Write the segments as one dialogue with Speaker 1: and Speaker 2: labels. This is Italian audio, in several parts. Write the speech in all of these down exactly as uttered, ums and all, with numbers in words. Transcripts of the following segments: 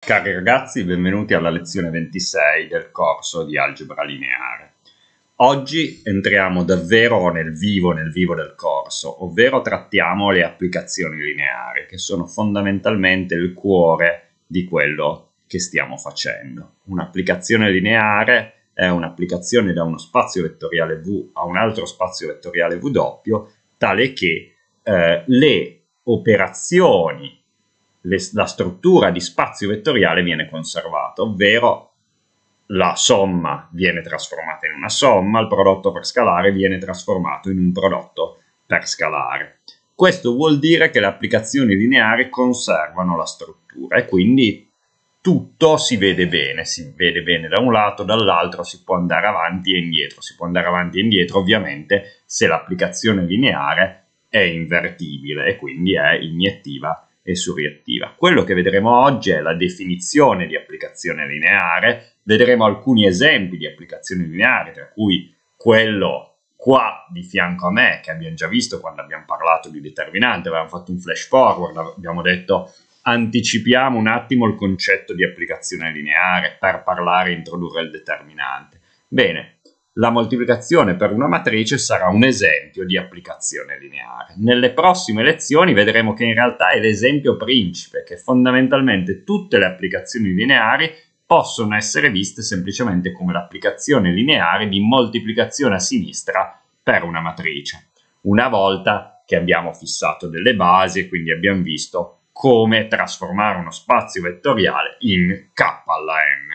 Speaker 1: Cari ragazzi, benvenuti alla lezione ventisei del corso di algebra lineare. Oggi entriamo davvero nel vivo, nel vivo del corso, ovvero trattiamo le applicazioni lineari, che sono fondamentalmente il cuore di quello che stiamo facendo. Un'applicazione lineare è un'applicazione da uno spazio vettoriale V a un altro spazio vettoriale W, tale che eh, le operazioni Le, la struttura di spazio vettoriale viene conservata, ovvero la somma viene trasformata in una somma, il prodotto per scalare viene trasformato in un prodotto per scalare. Questo vuol dire che le applicazioni lineari conservano la struttura e quindi tutto si vede bene, si vede bene da un lato, dall'altro si può andare avanti e indietro, si può andare avanti e indietro ovviamente se l'applicazione lineare è invertibile e quindi è iniettiva e surriettiva. Quello che vedremo oggi è la definizione di applicazione lineare, vedremo alcuni esempi di applicazioni lineari, tra cui quello qua di fianco a me, che abbiamo già visto quando abbiamo parlato di determinante, avevamo fatto un flash forward, abbiamo detto anticipiamo un attimo il concetto di applicazione lineare per parlare e introdurre il determinante. Bene. La moltiplicazione per una matrice sarà un esempio di applicazione lineare. Nelle prossime lezioni vedremo che in realtà è l'esempio principe, che fondamentalmente tutte le applicazioni lineari possono essere viste semplicemente come l'applicazione lineare di moltiplicazione a sinistra per una matrice. Una volta che abbiamo fissato delle basi e quindi abbiamo visto come trasformare uno spazio vettoriale in K alla n.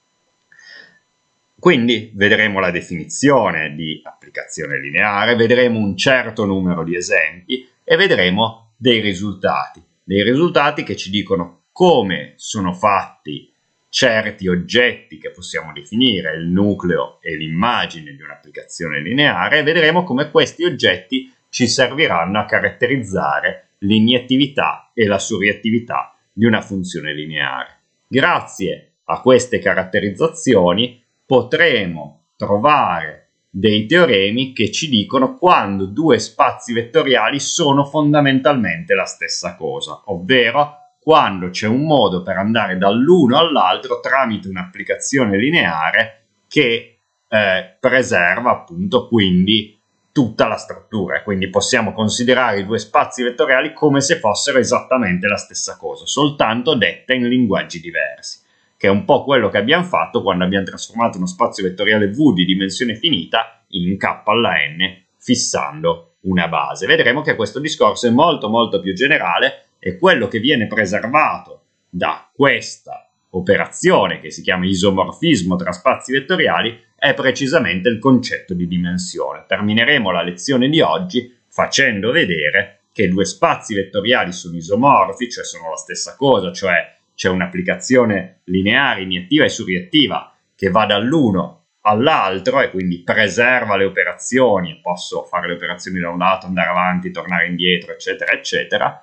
Speaker 1: Quindi vedremo la definizione di applicazione lineare, vedremo un certo numero di esempi e vedremo dei risultati, dei risultati che ci dicono come sono fatti certi oggetti che possiamo definire il nucleo e l'immagine di un'applicazione lineare e vedremo come questi oggetti ci serviranno a caratterizzare l'iniettività e la surriettività di una funzione lineare. Grazie a queste caratterizzazioni potremo trovare dei teoremi che ci dicono quando due spazi vettoriali sono fondamentalmente la stessa cosa, ovvero quando c'è un modo per andare dall'uno all'altro tramite un'applicazione lineare che eh, preserva appunto quindi tutta la struttura. Quindi possiamo considerare i due spazi vettoriali come se fossero esattamente la stessa cosa, soltanto detta in linguaggi diversi, che è un po' quello che abbiamo fatto quando abbiamo trasformato uno spazio vettoriale V di dimensione finita in K alla n fissando una base. Vedremo che questo discorso è molto molto più generale e quello che viene preservato da questa operazione che si chiama isomorfismo tra spazi vettoriali è precisamente il concetto di dimensione. Termineremo la lezione di oggi facendo vedere che due spazi vettoriali sono isomorfi, cioè sono la stessa cosa, cioè c'è un'applicazione lineare, iniettiva e surriettiva che va dall'uno all'altro e quindi preserva le operazioni, posso fare le operazioni da un lato, andare avanti, tornare indietro, eccetera, eccetera,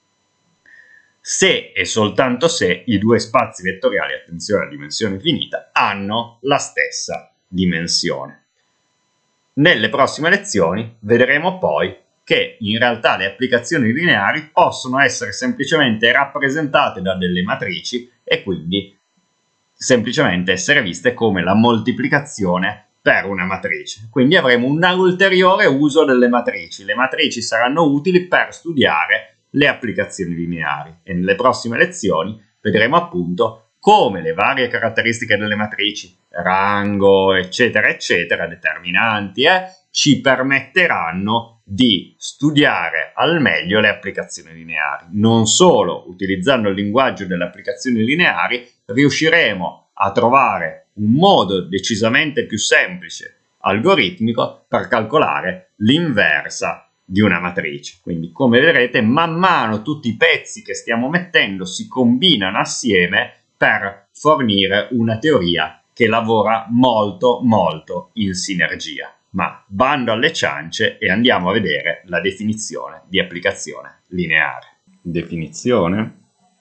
Speaker 1: se e soltanto se i due spazi vettoriali, attenzione alla dimensione finita, hanno la stessa dimensione. Nelle prossime lezioni vedremo poi che in realtà le applicazioni lineari possono essere semplicemente rappresentate da delle matrici e quindi semplicemente essere viste come la moltiplicazione per una matrice. Quindi avremo un ulteriore uso delle matrici. Le matrici saranno utili per studiare le applicazioni lineari e nelle prossime lezioni vedremo appunto come le varie caratteristiche delle matrici, rango, eccetera, eccetera, determinanti, eh, ci permetteranno di studiare al meglio le applicazioni lineari. Non solo utilizzando il linguaggio delle applicazioni lineari riusciremo a trovare un modo decisamente più semplice, algoritmico, per calcolare l'inversa di una matrice. Quindi, come vedrete, man mano tutti i pezzi che stiamo mettendo si combinano assieme per fornire una teoria che lavora molto molto in sinergia. Ma bando alle ciance e andiamo a vedere la definizione di applicazione lineare. Definizione: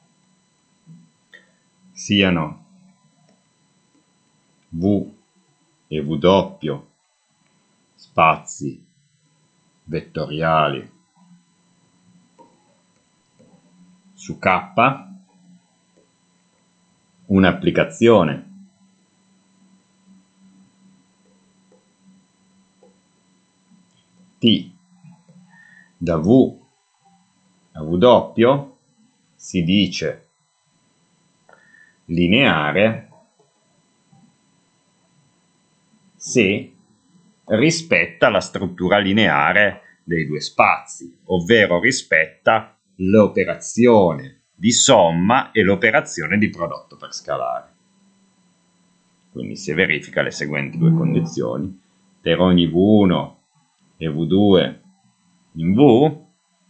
Speaker 1: siano V e W spazi vettoriali su K un'applicazione T da V a W si dice lineare se rispetta la struttura lineare dei due spazi, ovvero rispetta l'operazione di somma e l'operazione di prodotto per scalare. Quindi se verifica le seguenti due condizioni, per ogni V uno e V due in V,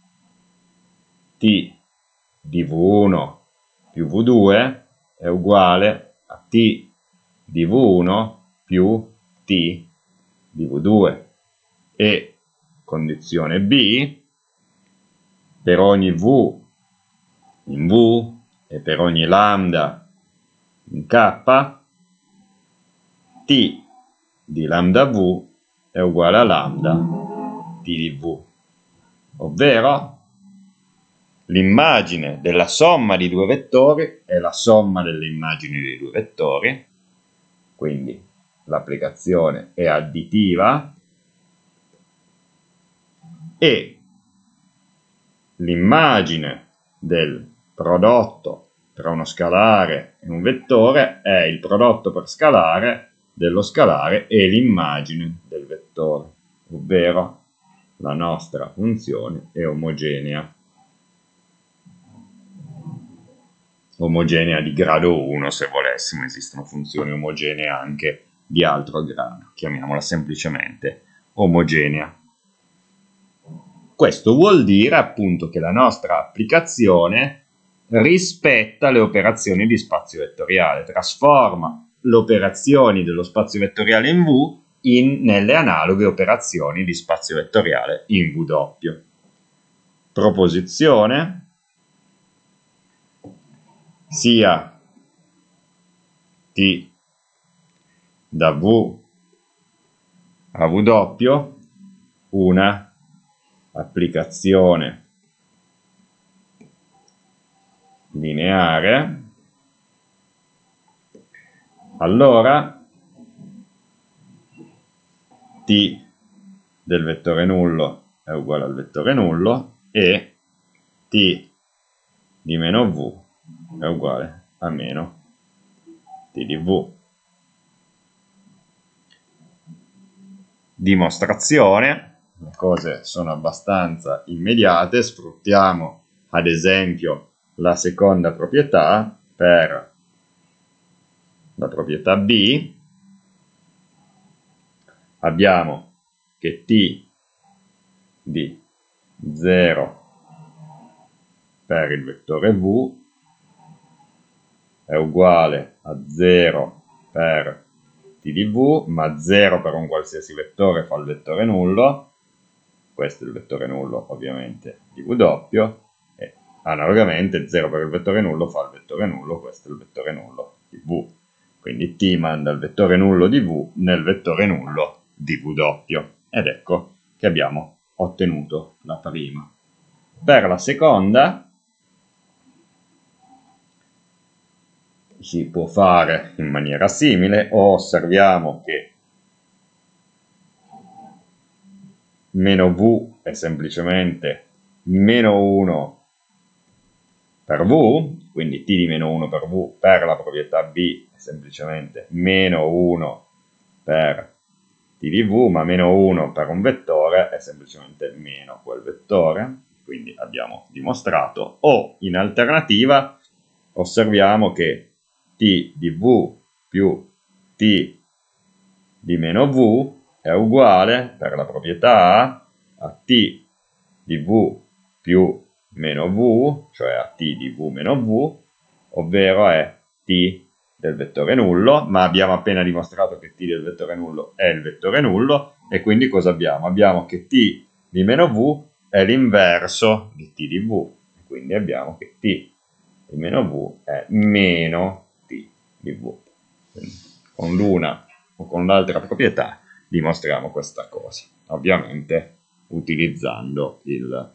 Speaker 1: T di V uno più V due è uguale a T di V uno più T di V due. E condizione B, per ogni V in V e per ogni lambda in K, T di lambda V è uguale a lambda T di V, ovvero l'immagine della somma di due vettori è la somma delle immagini dei due vettori, quindi l'applicazione è additiva, e l'immagine del prodotto tra uno scalare e un vettore è il prodotto per scalare dello scalare e l'immagine del vettore, ovvero la nostra funzione è omogenea. Omogenea di grado uno, se volessimo, esistono funzioni omogenee anche di altro grado, chiamiamola semplicemente omogenea. Questo vuol dire appunto che la nostra applicazione rispetta le operazioni di spazio vettoriale, trasforma le operazioni dello spazio vettoriale in V in, nelle analoghe operazioni di spazio vettoriale in V doppio. Proposizione sia T da V a V doppio una applicazione lineare, allora T del vettore nullo è uguale al vettore nullo e T di meno V è uguale a meno T di V. Dimostrazione, le cose sono abbastanza immediate, sfruttiamo ad esempio la seconda proprietà per la proprietà B, abbiamo che T di zero per il vettore V è uguale a zero per T di V, ma zero per un qualsiasi vettore fa il vettore nullo, questo è il vettore nullo ovviamente di V doppio, e analogamente zero per il vettore nullo fa il vettore nullo, questo è il vettore nullo di V. Quindi T manda il vettore nullo di V nel vettore nullo di V doppio, ed ecco che abbiamo ottenuto la prima. Per la seconda si può fare in maniera simile, o osserviamo che meno V è semplicemente meno uno per V, quindi T di meno uno per V per la proprietà B è semplicemente meno uno per T di V, ma meno uno per un vettore è semplicemente meno quel vettore, quindi abbiamo dimostrato. O in alternativa osserviamo che T di V più T di meno V è uguale per la proprietà A a T di V più meno V, cioè a T di V meno V, ovvero è T del vettore nullo, ma abbiamo appena dimostrato che T del vettore nullo è il vettore nullo, e quindi cosa abbiamo? Abbiamo che T di meno V è l'inverso di T di V, quindi abbiamo che T di meno V è meno T di V. Quindi con l'una o con l'altra proprietà dimostriamo questa cosa, ovviamente utilizzando, il,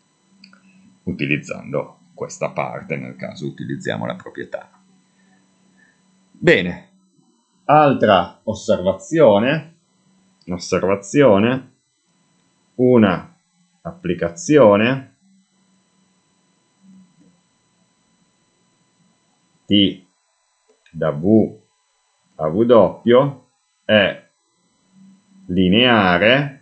Speaker 1: utilizzando questa parte, nel caso utilizziamo la proprietà. Bene, altra osservazione, osservazione, una applicazione T da V a W è lineare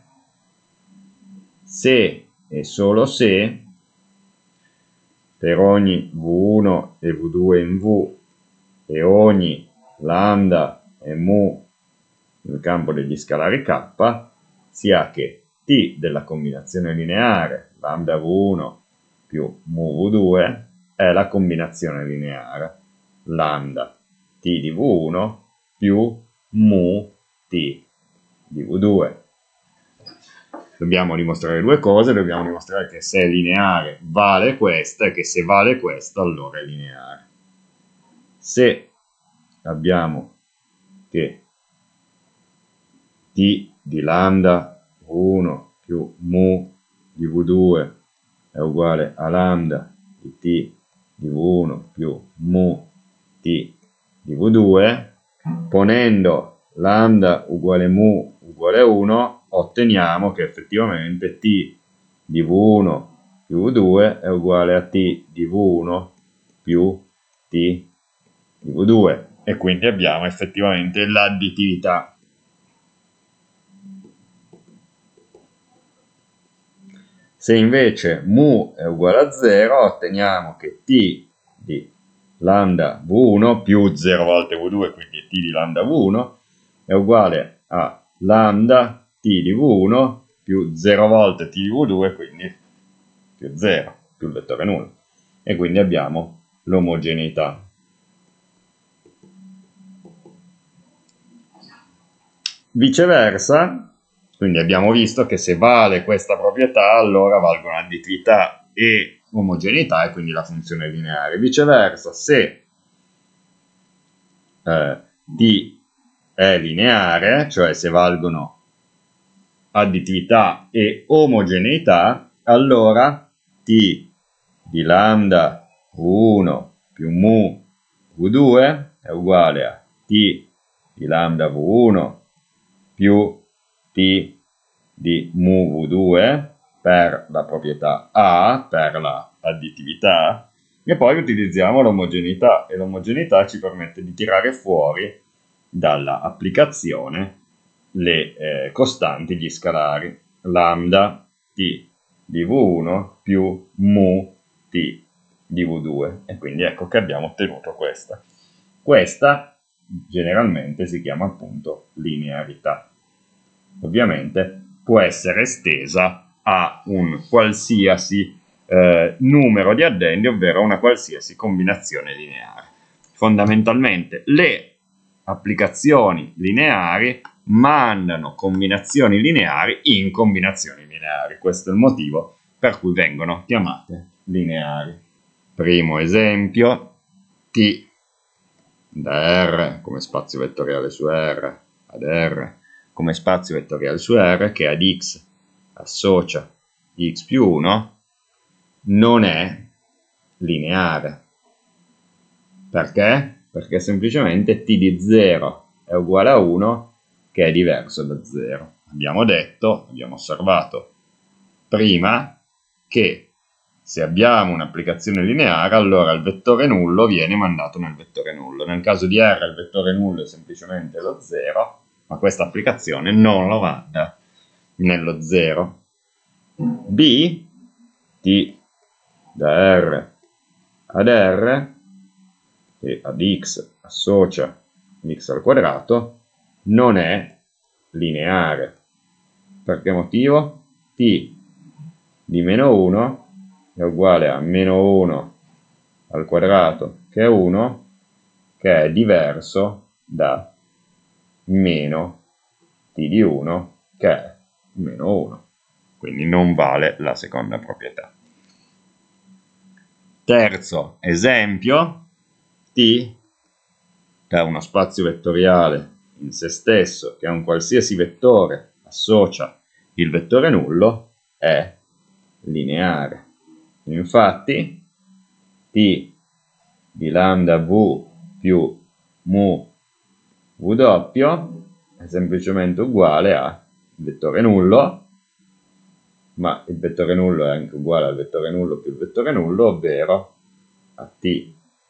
Speaker 1: se e solo se per ogni V uno e V due in V e ogni lambda e mu nel campo degli scalari K sia che T della combinazione lineare lambda V uno più mu V due è la combinazione lineare lambda T di V uno più mu T di V due. Dobbiamo dimostrare due cose, dobbiamo dimostrare che se è lineare vale questa e che se vale questa allora è lineare. Se abbiamo che T di lambda V uno più mu di V due è uguale a lambda di T di V uno più mu T di V due, ponendo lambda uguale mu uguale uno, otteniamo che effettivamente T di V uno più V due è uguale a T di V uno più T di V due e quindi abbiamo effettivamente l'additività. Se invece mu è uguale a zero, otteniamo che T di lambda V uno più zero volte V due, quindi T di lambda V uno, è uguale a lambda T di V uno più zero volte T di V due, quindi più zero, più il vettore nullo. E quindi abbiamo l'omogeneità. Viceversa, quindi abbiamo visto che se vale questa proprietà, allora valgono additività e omogeneità e quindi la funzione lineare. Viceversa, se eh, D è lineare, cioè se valgono additività e omogeneità, allora T di lambda V uno più mu V due è uguale a T di lambda V uno più T di mu V due per la proprietà A, per la additività, e poi utilizziamo l'omogeneità, e l'omogeneità ci permette di tirare fuori dalla applicazione le eh, costanti, gli scalari, lambda T di V uno più mu T di V due, e quindi ecco che abbiamo ottenuto questa. Questa generalmente si chiama appunto linearità. Ovviamente può essere estesa a un qualsiasi eh, numero di addendi, ovvero una qualsiasi combinazione lineare. Fondamentalmente le applicazioni lineari mandano combinazioni lineari in combinazioni lineari. Questo è il motivo per cui vengono chiamate lineari. Primo esempio, T da R come spazio vettoriale su R ad R come spazio vettoriale su R che ad X associa X più uno non è lineare. Perché? Perché semplicemente T di zero è uguale a uno che è diverso da zero. Abbiamo detto, abbiamo osservato prima che se abbiamo un'applicazione lineare, allora il vettore nullo viene mandato nel vettore nullo. Nel caso di R il vettore nullo è semplicemente lo zero, ma questa applicazione non lo manda nello zero. B, T da R ad R, e ad X associa X al quadrato, non è lineare. Per che motivo? T di meno uno è uguale a meno uno al quadrato, che è uno, che è diverso da meno T di uno, che è meno uno. Quindi non vale la seconda proprietà. Terzo esempio, T da uno spazio vettoriale in se stesso, che a un qualsiasi vettore associa il vettore nullo, è lineare. Infatti T di lambda V più mu doppio è semplicemente uguale a vettore nullo, ma il vettore nullo è anche uguale al vettore nullo più il vettore nullo, ovvero a t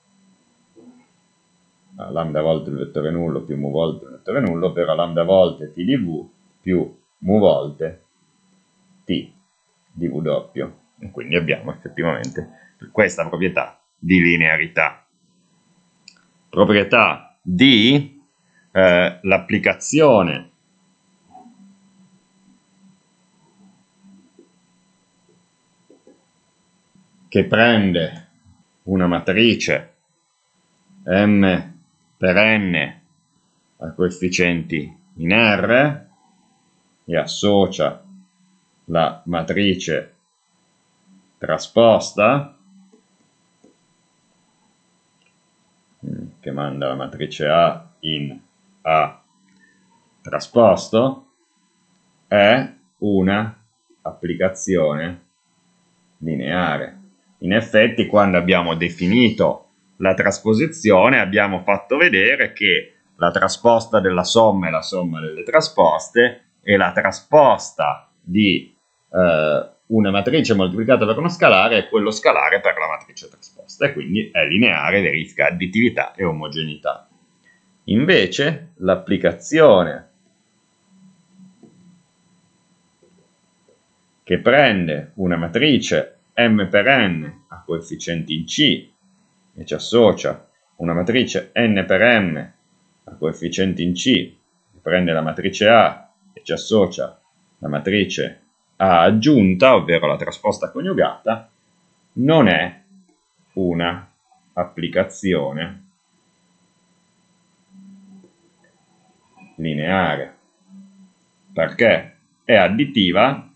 Speaker 1: a lambda volte il vettore nullo più mu volte il vettore nullo, ovvero a lambda volte t di v più mu volte t di v doppio. E quindi abbiamo effettivamente questa proprietà di linearità. Proprietà di eh, l'applicazione che prende una matrice M per n a coefficienti in R e associa la matrice trasposta che manda la matrice A in A trasposto è una applicazione lineare. In effetti, quando abbiamo definito la trasposizione, abbiamo fatto vedere che la trasposta della somma è la somma delle trasposte e la trasposta di eh, una matrice moltiplicata per uno scalare è quello scalare per la matrice trasposta, e quindi è lineare, verifica additività e omogeneità. Invece l'applicazione che prende una matrice M per n a coefficienti in C e ci associa una matrice n per m a coefficienti in C, prende la matrice A e ci associa la matrice A aggiunta, ovvero la trasposta coniugata, non è una applicazione lineare, perché è additiva.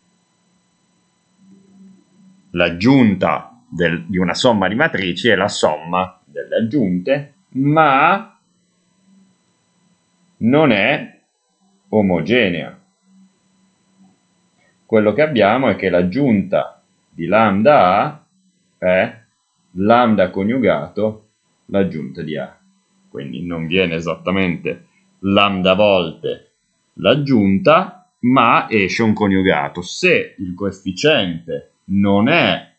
Speaker 1: L'aggiunta di una somma di matrici è la somma delle aggiunte, ma non è omogenea. Quello che abbiamo è che l'aggiunta di lambda A è lambda coniugato l'aggiunta di A. Quindi non viene esattamente lambda volte l'aggiunta, ma esce un coniugato. Se il coefficiente non è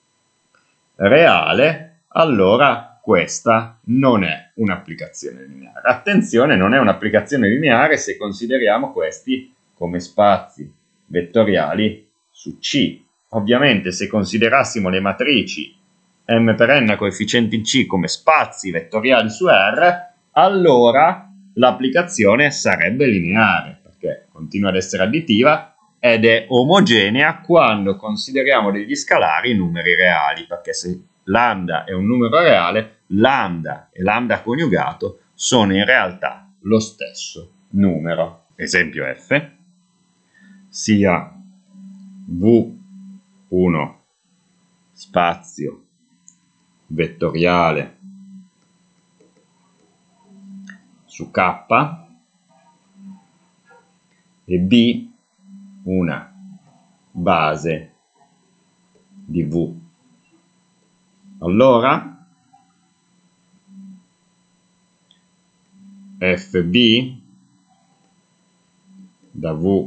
Speaker 1: reale, allora questa non è un'applicazione lineare. Attenzione, non è un'applicazione lineare se consideriamo questi come spazi vettoriali su C. Ovviamente, se considerassimo le matrici M per n a coefficienti in C come spazi vettoriali su R, allora l'applicazione sarebbe lineare, perché continua ad essere additiva ed è omogenea quando consideriamo degli scalari numeri reali, perché se lambda è un numero reale, lambda e lambda coniugato sono in realtà lo stesso numero. Esempio F, sia V uno spazio vettoriale su K e B una base di V. Allora F B da V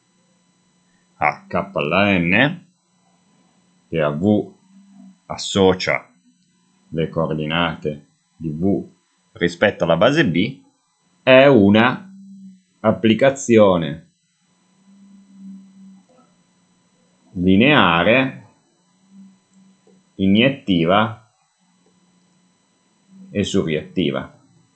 Speaker 1: a K alla N, che a V associa le coordinate di V rispetto alla base B, è una applicazione lineare, iniettiva e surriettiva.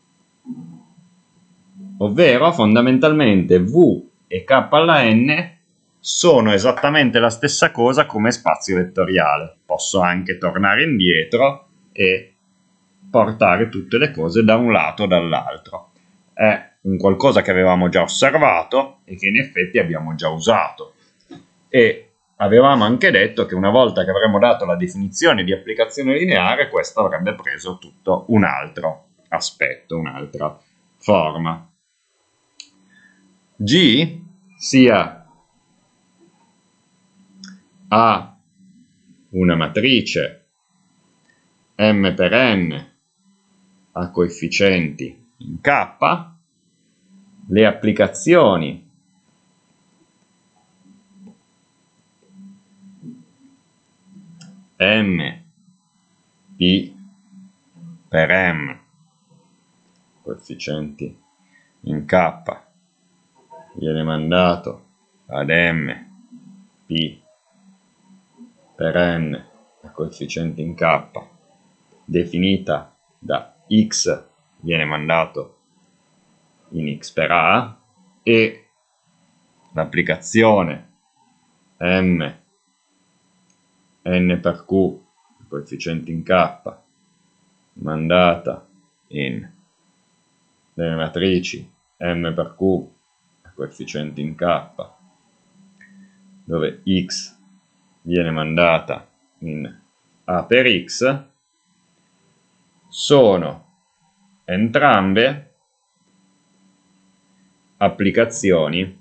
Speaker 1: Ovvero, fondamentalmente, V e K alla N sono esattamente la stessa cosa come spazio vettoriale. Posso anche tornare indietro e portare tutte le cose da un lato o dall'altro. È un qualcosa che avevamo già osservato e che in effetti abbiamo già usato. E avevamo anche detto che una volta che avremmo dato la definizione di applicazione lineare, questo avrebbe preso tutto un altro aspetto, un'altra forma. G sia A una matrice M per n a coefficienti in K le applicazioni M P per M, coefficienti in K, viene mandato ad M P per N, coefficienti in K, definita da X, viene mandato in X per A, e l'applicazione M N per Q, coefficiente in K, mandata in le matrici M per Q, coefficiente in K, dove X viene mandata in A per X, sono entrambe applicazioni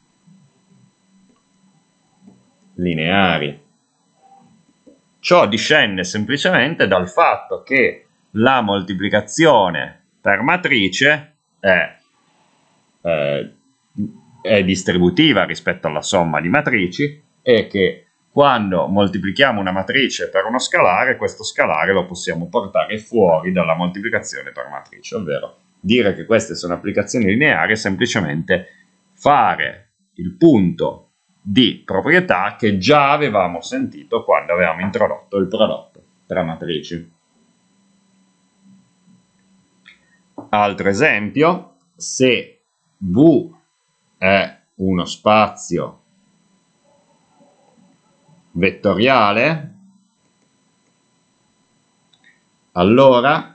Speaker 1: lineari. Ciò discende semplicemente dal fatto che la moltiplicazione per matrice è, eh, è distributiva rispetto alla somma di matrici, e che quando moltiplichiamo una matrice per uno scalare, questo scalare lo possiamo portare fuori dalla moltiplicazione per matrice, ovvero dire che queste sono applicazioni lineari è semplicemente fare il punto di proprietà che già avevamo sentito quando avevamo introdotto il prodotto tra matrici. Altro esempio: se V è uno spazio vettoriale, allora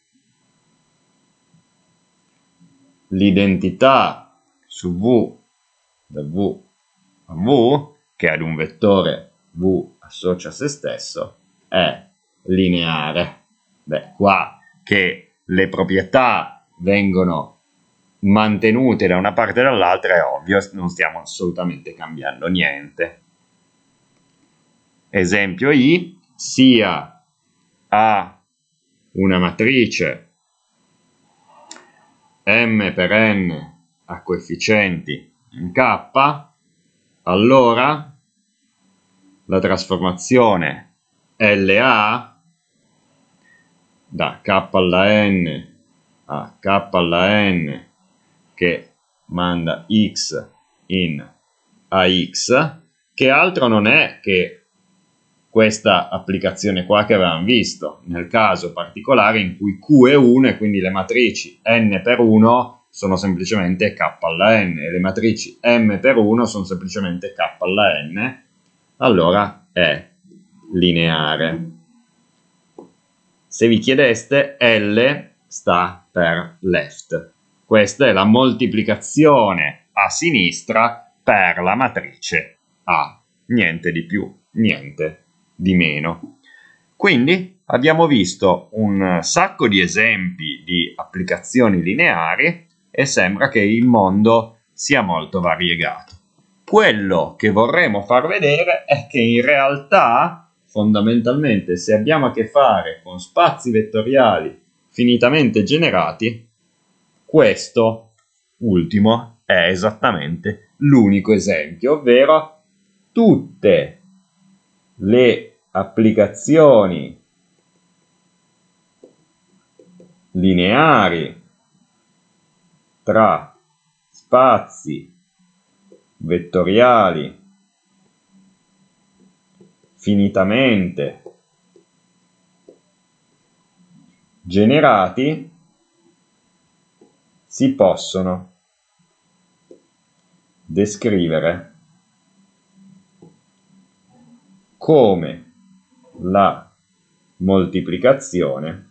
Speaker 1: l'identità su V da V a V, che ad un vettore V associa a se stesso, è lineare. Beh, qua che le proprietà vengono mantenute da una parte e dall'altra è ovvio, non stiamo assolutamente cambiando niente. Esempio I: sia A una matrice M per N a coefficienti in K, allora la trasformazione L A da K alla N a K alla N, che manda X in A X, che altro non è che questa applicazione qua che avevamo visto, nel caso particolare in cui Q è uno e quindi le matrici N per uno sono semplicemente K alla N e le matrici M per uno sono semplicemente K alla N, allora è lineare. Se vi chiedeste, L sta per left. Questa è la moltiplicazione a sinistra per la matrice A, niente di più, niente di meno. Quindi abbiamo visto un sacco di esempi di applicazioni lineari e sembra che il mondo sia molto variegato. Quello che vorremmo far vedere è che in realtà, fondamentalmente, se abbiamo a che fare con spazi vettoriali finitamente generati, questo ultimo è esattamente l'unico esempio, ovvero tutte le applicazioni lineari tra spazi vettoriali finitamente generati si possono descrivere come la moltiplicazione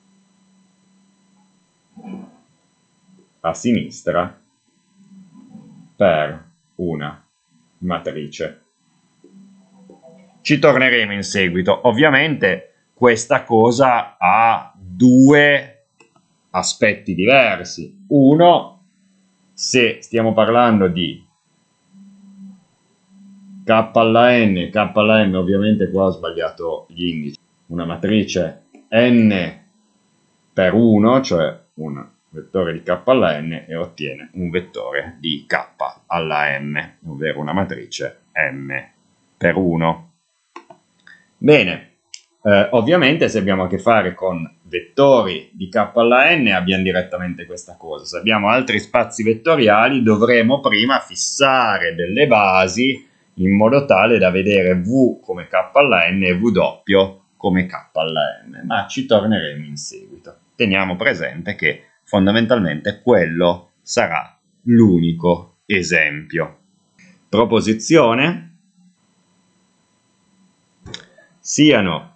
Speaker 1: a sinistra per una matrice. Ci torneremo in seguito. Ovviamente questa cosa ha due aspetti diversi. Uno, se stiamo parlando di K alla N, K alla M, ovviamente qua ho sbagliato gli indici, una matrice N per uno, cioè un vettore di k alla n e ottiene un vettore di k alla m, ovvero una matrice m per uno. Bene, eh, ovviamente se abbiamo a che fare con vettori di k alla n abbiamo direttamente questa cosa. Se abbiamo altri spazi vettoriali dovremo prima fissare delle basi in modo tale da vedere v come k alla n e w come k alla m, ma ci torneremo in seguito. Teniamo presente che fondamentalmente quello sarà l'unico esempio. Proposizione: siano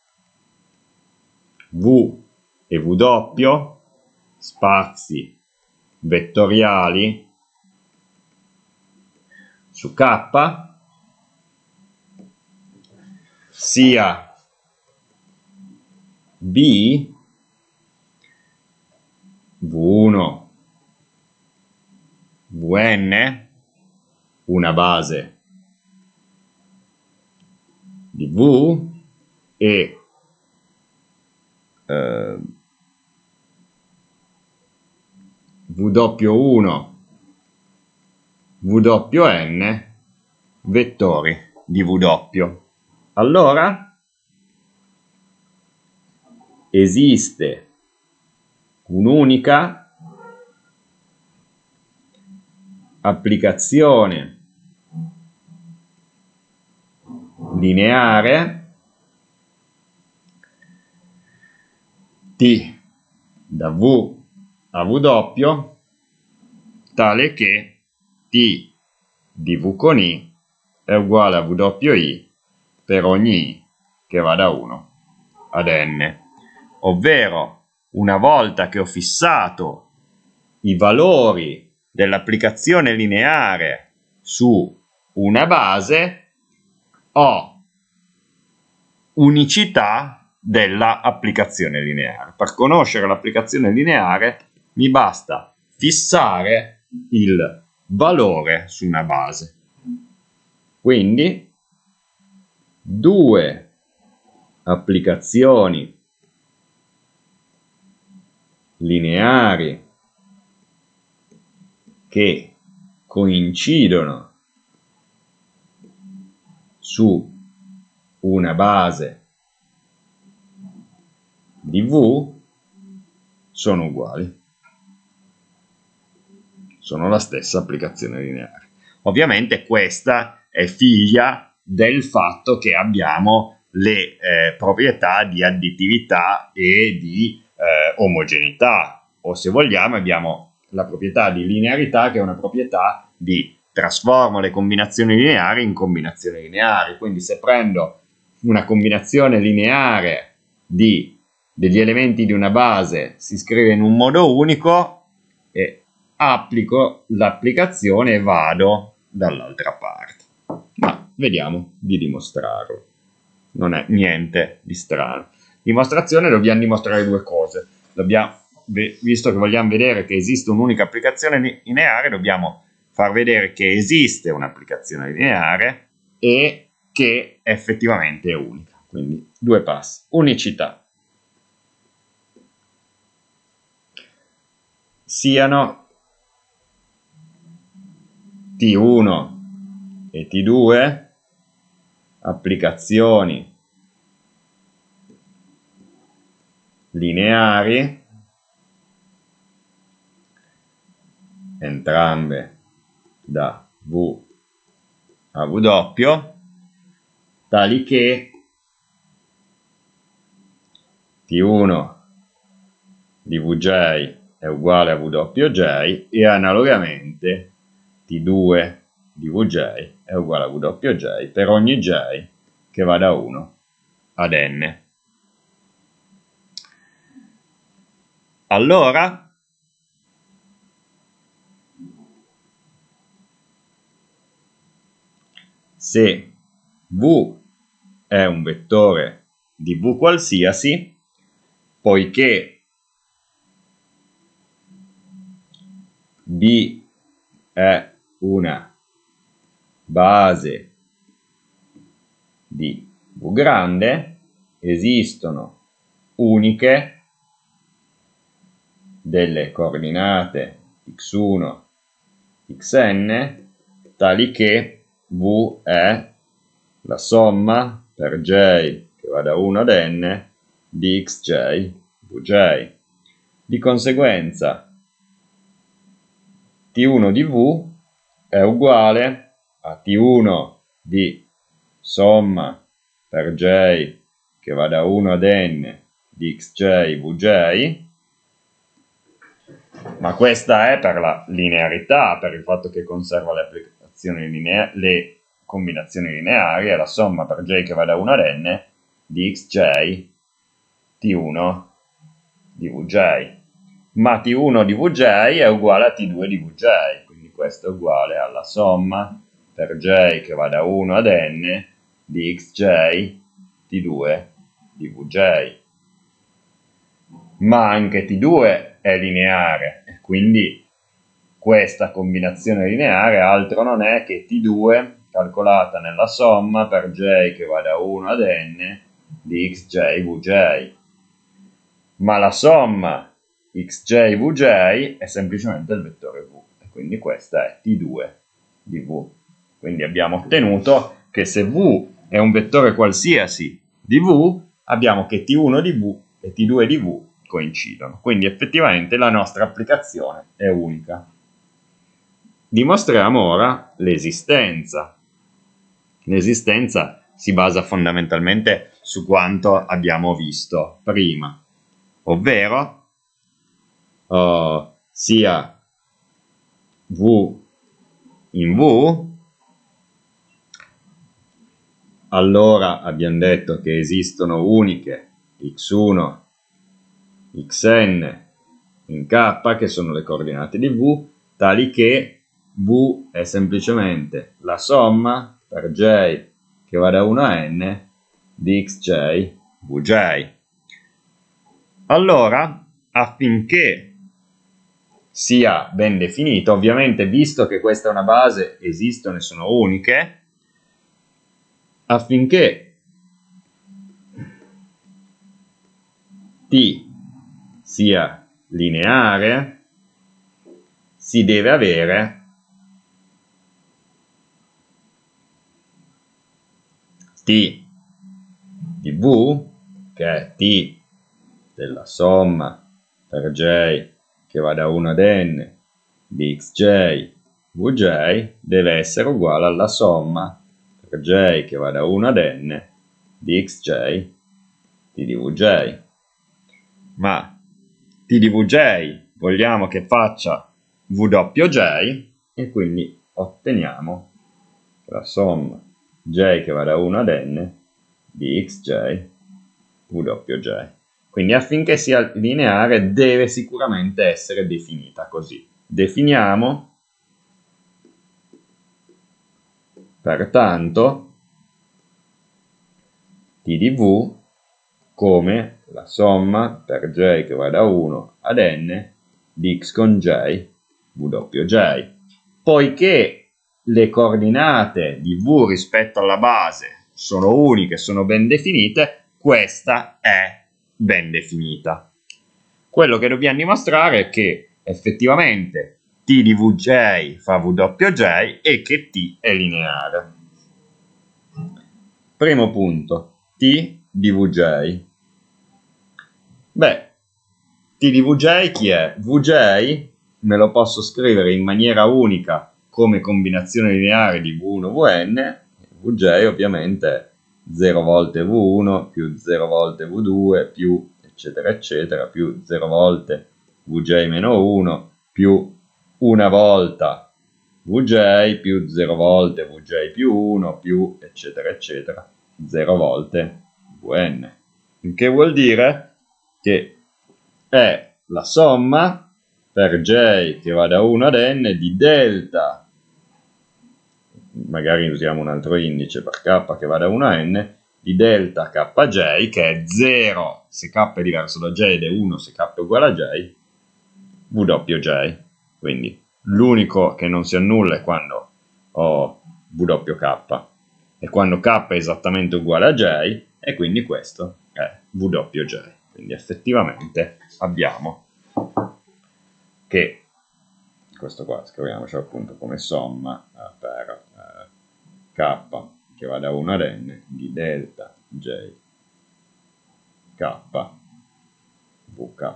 Speaker 1: v e w spazi vettoriali su K, sia B V uno Vn una base di V e eh, W uno Wn vettori di W. Allora esiste un'unica applicazione lineare T da V a W tale che T di V con I è uguale a W I per ogni I che va da uno ad n, ovvero una volta che ho fissato i valori dell'applicazione lineare su una base ho unicità dell'applicazione lineare. Per conoscere l'applicazione lineare mi basta fissare il valore su una base. Quindi due applicazioni lineari che coincidono su una base di V sono uguali, sono la stessa applicazione lineare. Ovviamente questa è figlia del fatto che abbiamo le eh, proprietà di additività e di eh, omogeneità, o se vogliamo abbiamo la proprietà di linearità, che è una proprietà di trasformo le combinazioni lineari in combinazioni lineari. Quindi se prendo una combinazione lineare di, degli elementi di una base, si scrive in un modo unico e applico l'applicazione e vado dall'altra parte. Ma vediamo di dimostrarlo. Non è niente di strano. Dimostrazione, dobbiamo dimostrare due cose. Dobbiamo, visto che vogliamo vedere che esiste un'unica applicazione lineare, dobbiamo far vedere che esiste un'applicazione lineare e che effettivamente è unica. Quindi due passi. Unicità. Siano T uno e T due applicazioni lineari, entrambe da V a W, tali che T uno di Vj è uguale a Wj e analogamente T due di Vj è uguale a Wj per ogni J che va da uno ad n. Allora se V è un vettore di V qualsiasi, poiché B è una base di V grande, esistono uniche delle coordinate x uno, xn, tali che v è la somma per j che va da uno ad n di xj, vj. Di conseguenza T uno di v è uguale a T uno di somma per j che va da uno ad n di xj, vj, ma questa è per la linearità, per il fatto che conserva le applicazioni linea le combinazioni lineari, è la somma per j che va da uno ad n di xj T uno di vj. Ma T uno di vj è uguale a T due di vj, quindi questo è uguale alla somma per j che va da uno ad n di xj T due di vj. Ma anche T due è lineare, e quindi questa combinazione lineare altro non è che T due calcolata nella somma per j che va da uno ad n di xj vj. Ma la somma xj vj è semplicemente il vettore v, e quindi questa è T due di v. Quindi abbiamo ottenuto che se v è un vettore qualsiasi di v, abbiamo che T uno di v e T due di v coincidono. Quindi effettivamente la nostra applicazione è unica. Dimostriamo ora l'esistenza. L'esistenza si basa fondamentalmente su quanto abbiamo visto prima, ovvero uh, sia v in v, allora abbiamo detto che esistono uniche x uno, xn in k, che sono le coordinate di v, tali che v è semplicemente la somma per j che va da uno a n di xj vj. Allora, affinché sia ben definito, ovviamente visto che questa è una base, esistono e sono uniche, affinché T sia lineare, si deve avere T di v, che è T della somma per j che va da uno ad n di xj vj, deve essere uguale alla somma per j che va da uno ad n di xj t di vj. Ma t di vj vogliamo che faccia vj, e quindi otteniamo la somma j che va da uno ad n di xj vj. Quindi affinché sia lineare deve sicuramente essere definita così. Definiamo pertanto T di v come la somma per j che va da uno ad n di x con j vj. Poiché le coordinate di v rispetto alla base sono uniche, sono ben definite, questa è ben definita. Quello che dobbiamo dimostrare è che effettivamente T di vj fa vj e che T è lineare. Primo punto, T di vj. Beh, T di vj chi è? Vj me lo posso scrivere in maniera unica come combinazione lineare di v uno vn, vj ovviamente è zero volte v uno più zero volte v due più eccetera eccetera più zero volte vj meno uno più una volta vj più zero volte vj più uno più eccetera eccetera zero volte vn, il che vuol dire che è la somma per j che va da uno ad n di delta, magari usiamo un altro indice per k che va da uno a n, di delta kj, che è zero se k è diverso da j ed è uno se k è uguale a j, vj. Quindi l'unico che non si annulla è quando ho vk, e quando k è esattamente uguale a j, e quindi questo è vj. Quindi effettivamente abbiamo che, questo qua scriviamoci appunto come somma eh, per eh, k che va da uno ad n di delta j k vk.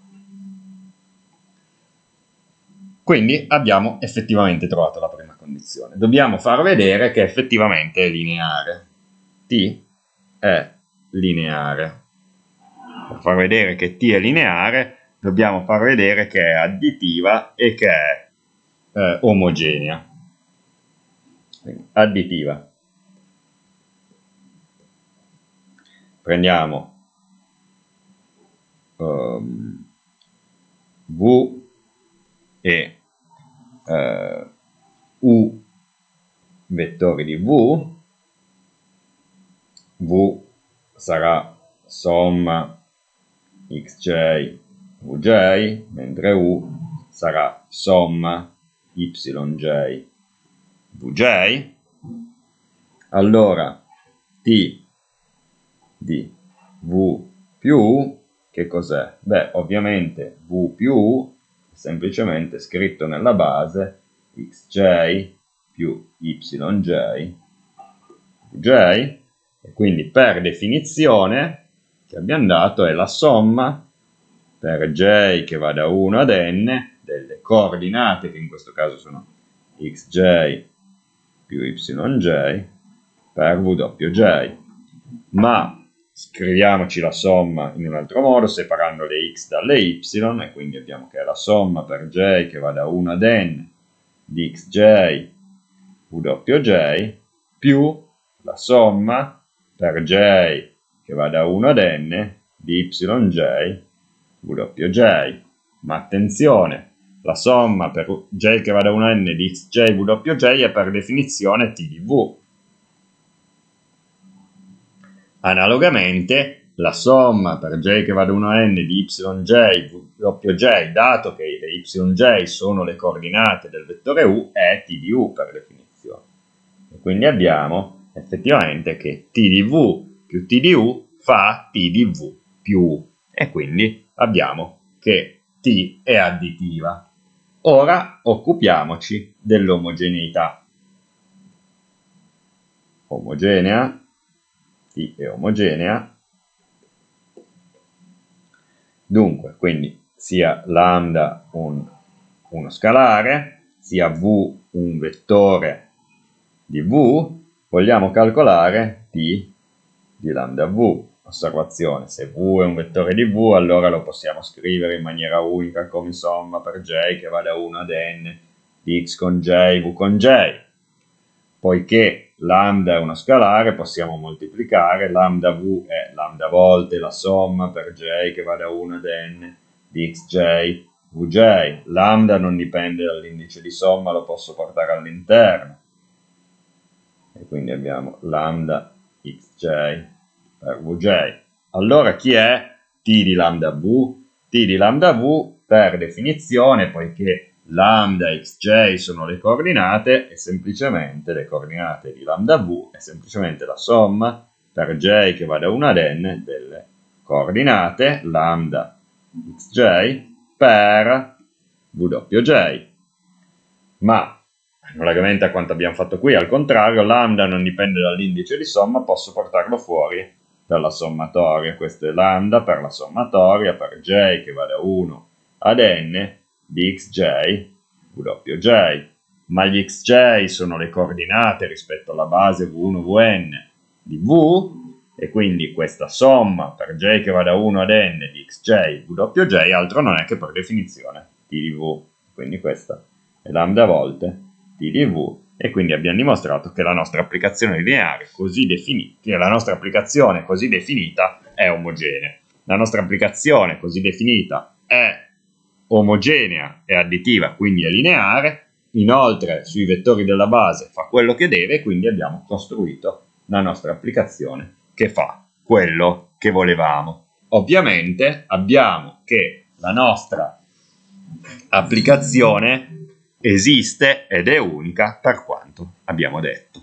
Speaker 1: Quindi abbiamo effettivamente trovato la prima condizione. Dobbiamo far vedere che effettivamente è lineare. T è lineare. Per far vedere che T è lineare, dobbiamo far vedere che è additiva e che è eh, omogenea. Quindi, additiva. Prendiamo um, V e Uh, U vettori di V, V sarà somma xj vj, mentre U sarà somma yj vj. Allora T di V più U che cos'è? Beh, ovviamente V più U semplicemente scritto nella base xj più yj vj, e quindi per definizione che abbiamo dato è la somma per j che va da uno ad n delle coordinate, che in questo caso sono xj più yj, per vj. Ma scriviamoci la somma in un altro modo, separando le x dalle y, e quindi abbiamo che è la somma per j che va da uno ad n di xj vj più la somma per j che va da uno ad n di yj vj. Ma attenzione, la somma per j che va da uno ad n di xj vj è per definizione t di v. Analogamente, la somma per j che va da uno a n di yj vj, dato che le yj sono le coordinate del vettore u, è t di u per definizione. E quindi abbiamo effettivamente che t di v più t di u fa t di v più u, e quindi abbiamo che t è additiva. Ora occupiamoci dell'omogeneità. Omogenea, T è omogenea, dunque, quindi sia lambda un, uno scalare, sia v un vettore di v, vogliamo calcolare t di lambda v. Osservazione, se v è un vettore di v, allora lo possiamo scrivere in maniera unica come somma per j che va da uno ad n di x con j, v con j. Poiché lambda è uno scalare, possiamo moltiplicare, lambda v è lambda volte la somma per j che va da uno ad n di xj vj. Lambda non dipende dall'indice di somma, lo posso portare all'interno. E quindi abbiamo lambda xj per vj. Allora chi è t di lambda v? T di lambda v per definizione, poiché lambda e xj sono le coordinate, è semplicemente le coordinate di lambda v, è semplicemente la somma per j che va da uno ad n delle coordinate lambda xj per vj. Ma analogamente a quanto abbiamo fatto qui, al contrario, lambda non dipende dall'indice di somma, posso portarlo fuori dalla sommatoria. Questo è lambda per la sommatoria per j che va da uno ad n di xj vj, ma gli xj sono le coordinate rispetto alla base v uno vn di v, e quindi questa somma per j che va da uno ad n di xj vj altro non è che per definizione t di v, quindi questa è lambda volte t di v, e quindi abbiamo dimostrato che la nostra applicazione lineare così definita, la nostra applicazione così definita è omogenea. La nostra applicazione così definita è omogenea e additiva, quindi è lineare. Inoltre sui vettori della base fa quello che deve, quindi abbiamo costruito la nostra applicazione che fa quello che volevamo. Ovviamente abbiamo che la nostra applicazione esiste ed è unica per quanto abbiamo detto.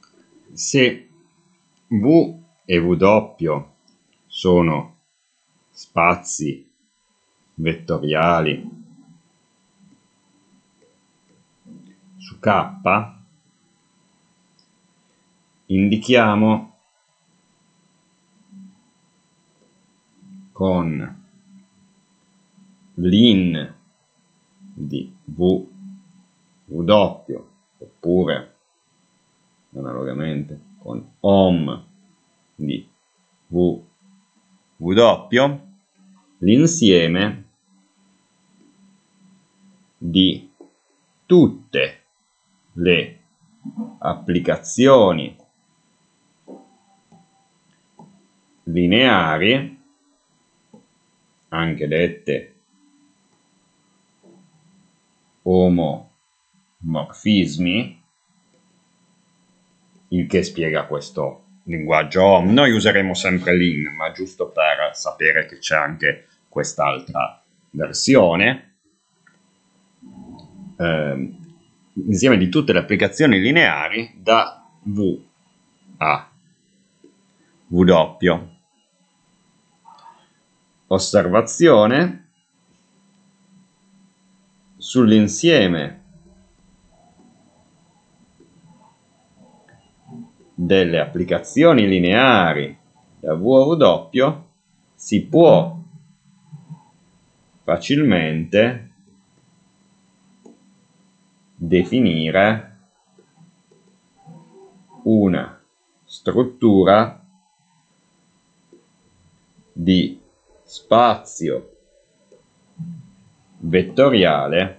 Speaker 1: Se V e W sono spazi vettoriali su K indichiamo con lin di V, W, oppure analogamente con om di V, W, l'insieme di tutte le applicazioni lineari, anche dette omomorfismi, il che spiega questo linguaggio om. Noi useremo sempre lin, ma giusto per sapere che c'è anche quest'altra versione. Eh, insieme di tutte le applicazioni lineari da V a W. Osservazione sull'insieme delle applicazioni lineari da V a W si può facilmente definire una struttura di spazio vettoriale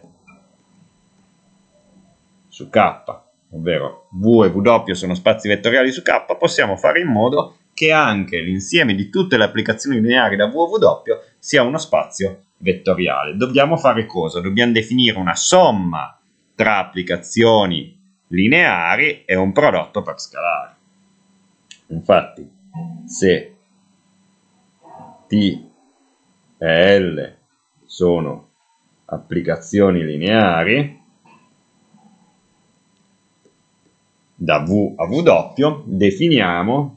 Speaker 1: su K, ovvero V e W sono spazi vettoriali su K. Possiamo fare in modo che anche l'insieme di tutte le applicazioni lineari da V a W sia uno spazio vettoriale. Dobbiamo fare cosa? Dobbiamo definire una somma tra applicazioni lineari e un prodotto per scalare. Infatti, se T e L sono applicazioni lineari da V a W, definiamo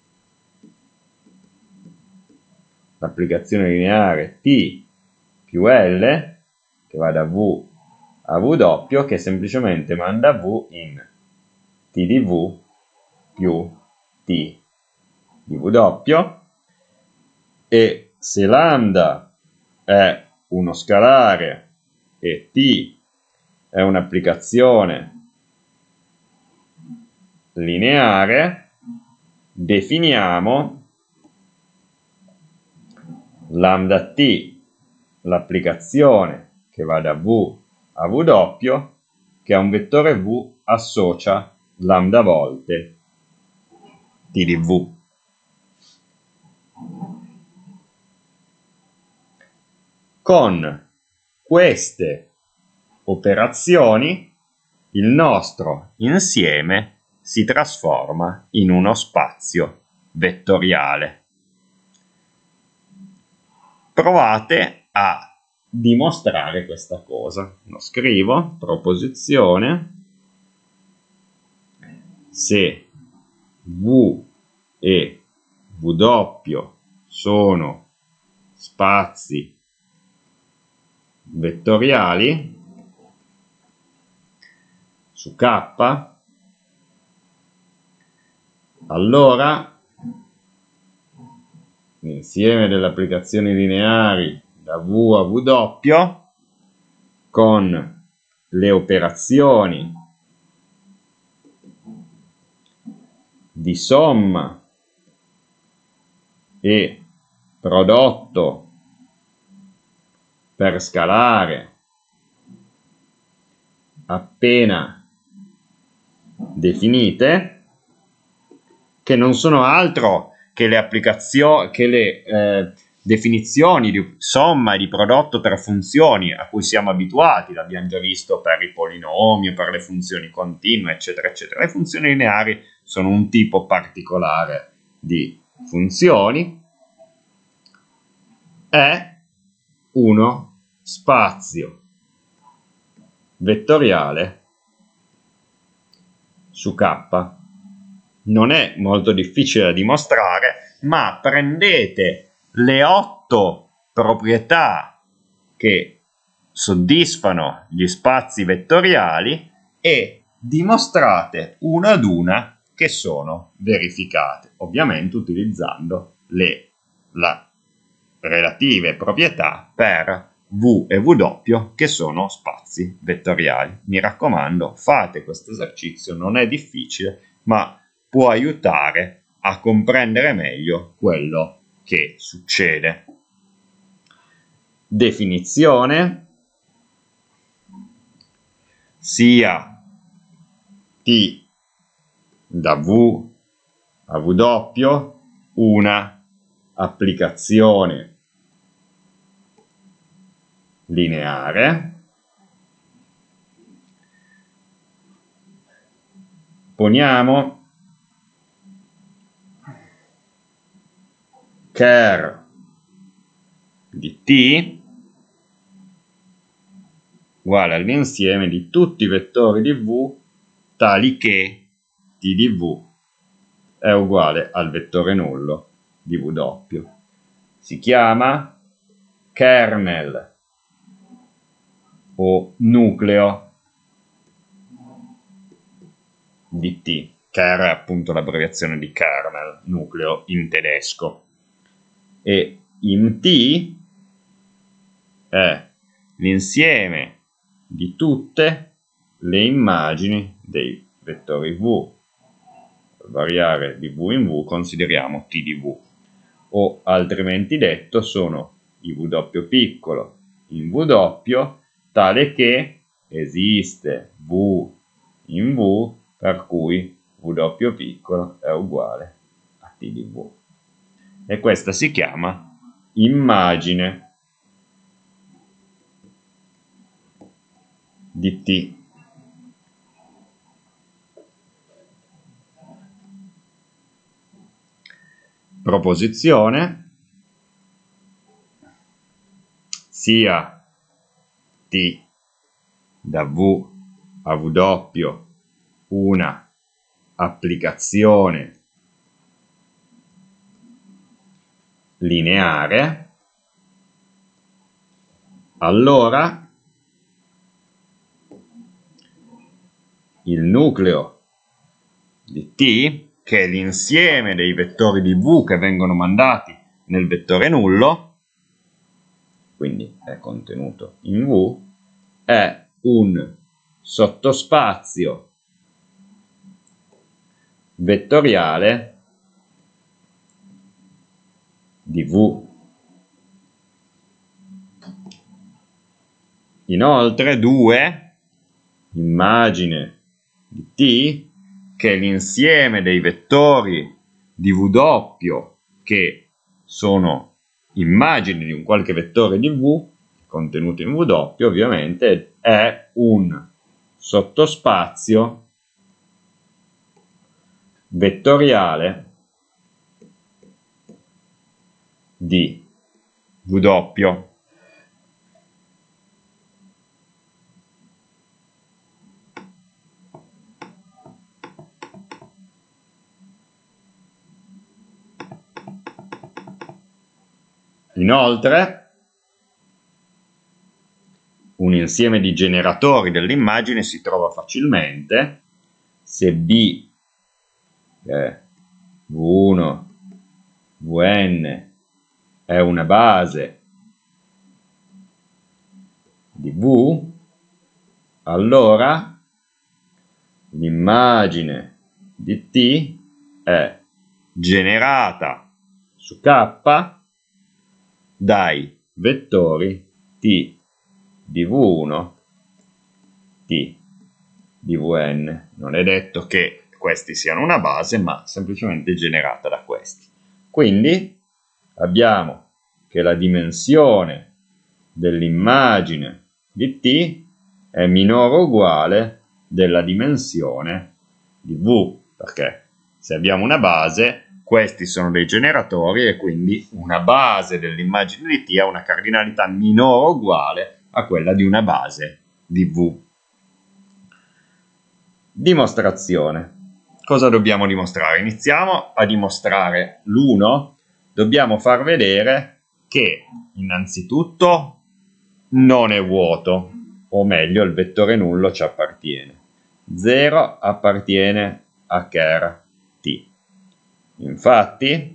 Speaker 1: l'applicazione lineare T più L, che va da V a W, che semplicemente manda V in T di V più T di W, e se lambda è uno scalare e T è un'applicazione lineare, definiamo lambda T, l'applicazione che va da V a W, che a un vettore V associa lambda volte T di V. Con queste operazioni il nostro insieme si trasforma in uno spazio vettoriale. Provate a dimostrare questa cosa. Lo scrivo, proposizione, se V e W sono spazi vettoriali su K, allora l'insieme delle applicazioni lineari da V a W con le operazioni di somma e prodotto per scalare appena definite, che non sono altro che le applicazioni, che le eh, definizioni di somma e di prodotto per funzioni a cui siamo abituati, l'abbiamo già visto per i polinomi o per le funzioni continue, eccetera, eccetera. Le funzioni lineari sono un tipo particolare di funzioni, è uno spazio vettoriale su K. Non è molto difficile da dimostrare, ma prendete le otto proprietà che soddisfano gli spazi vettoriali e dimostrate una ad una che sono verificate, ovviamente utilizzando le la relative proprietà per V e W, che sono spazi vettoriali. Mi raccomando, fate questo esercizio, non è difficile, ma può aiutare a comprendere meglio quello che succede. Definizione: sia T da V a W una applicazione lineare. Poniamo ker di T uguale all'insieme di tutti i vettori di V tali che T di V è uguale al vettore nullo di W. Si chiama kernel o nucleo di T. Ker è appunto l'abbreviazione di kernel, nucleo in tedesco. E in T è l'insieme di tutte le immagini dei vettori V. Per variare di V in V consideriamo T di V, o altrimenti detto sono i W piccolo in W tale che esiste V in V per cui W piccolo è uguale a T di V. E questa si chiama immagine di T. Proposizione: sia T da V a W una applicazione lineare, allora il nucleo di T, che è l'insieme dei vettori di V che vengono mandati nel vettore nullo, quindi è contenuto in V, è un sottospazio vettoriale di V. Inoltre due, immagine di T, che è l'insieme dei vettori di W che sono immagini di un qualche vettore di V contenuto in W, ovviamente è un sottospazio vettoriale di W. Inoltre, un insieme di generatori dell'immagine si trova facilmente se B è V uno, V n è una base di V, allora l'immagine di T è generata su K dai vettori T di V uno, T di V n. Non è detto che questi siano una base, ma semplicemente generata da questi. Quindi abbiamo che la dimensione dell'immagine di T è minore o uguale della dimensione di V, perché se abbiamo una base, questi sono dei generatori e quindi una base dell'immagine di T ha una cardinalità minore o uguale a quella di una base di V. Dimostrazione. Cosa dobbiamo dimostrare? Iniziamo a dimostrare l'uno. Dobbiamo far vedere che innanzitutto non è vuoto, o meglio il vettore nullo ci appartiene. zero appartiene a ker T. Infatti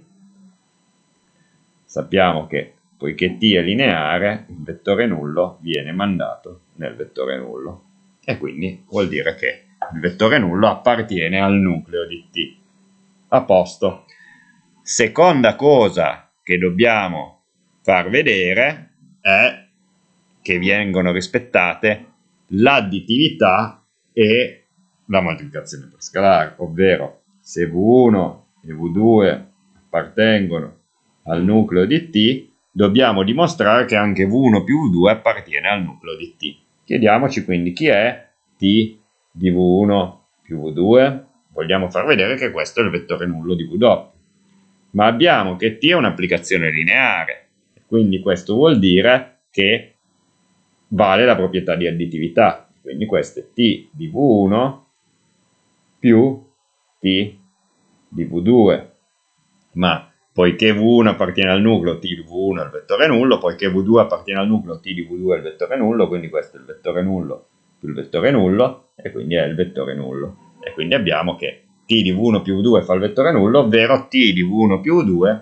Speaker 1: sappiamo che poiché T è lineare, il vettore nullo viene mandato nel vettore nullo e quindi vuol dire che il vettore nullo appartiene al nucleo di T. A posto. Seconda cosa che dobbiamo far vedere è che vengono rispettate l'additività e la moltiplicazione per scalare, ovvero se V uno e V due appartengono al nucleo di T, dobbiamo dimostrare che anche V uno più V due appartiene al nucleo di T. Chiediamoci quindi chi è T di V uno più V due. Vogliamo far vedere che questo è il vettore nullo di V doppio. Ma abbiamo che T è un'applicazione lineare, quindi questo vuol dire che vale la proprietà di additività. Quindi questo è T di V uno più T di V due. Ma poiché V uno appartiene al nucleo, T di V uno è il vettore nullo, poiché V due appartiene al nucleo, T di V due è il vettore nullo, quindi questo è il vettore nullo più il vettore nullo, e quindi è il vettore nullo. E quindi abbiamo che T di V uno più V due fa il vettore nullo, ovvero T di V uno più V due,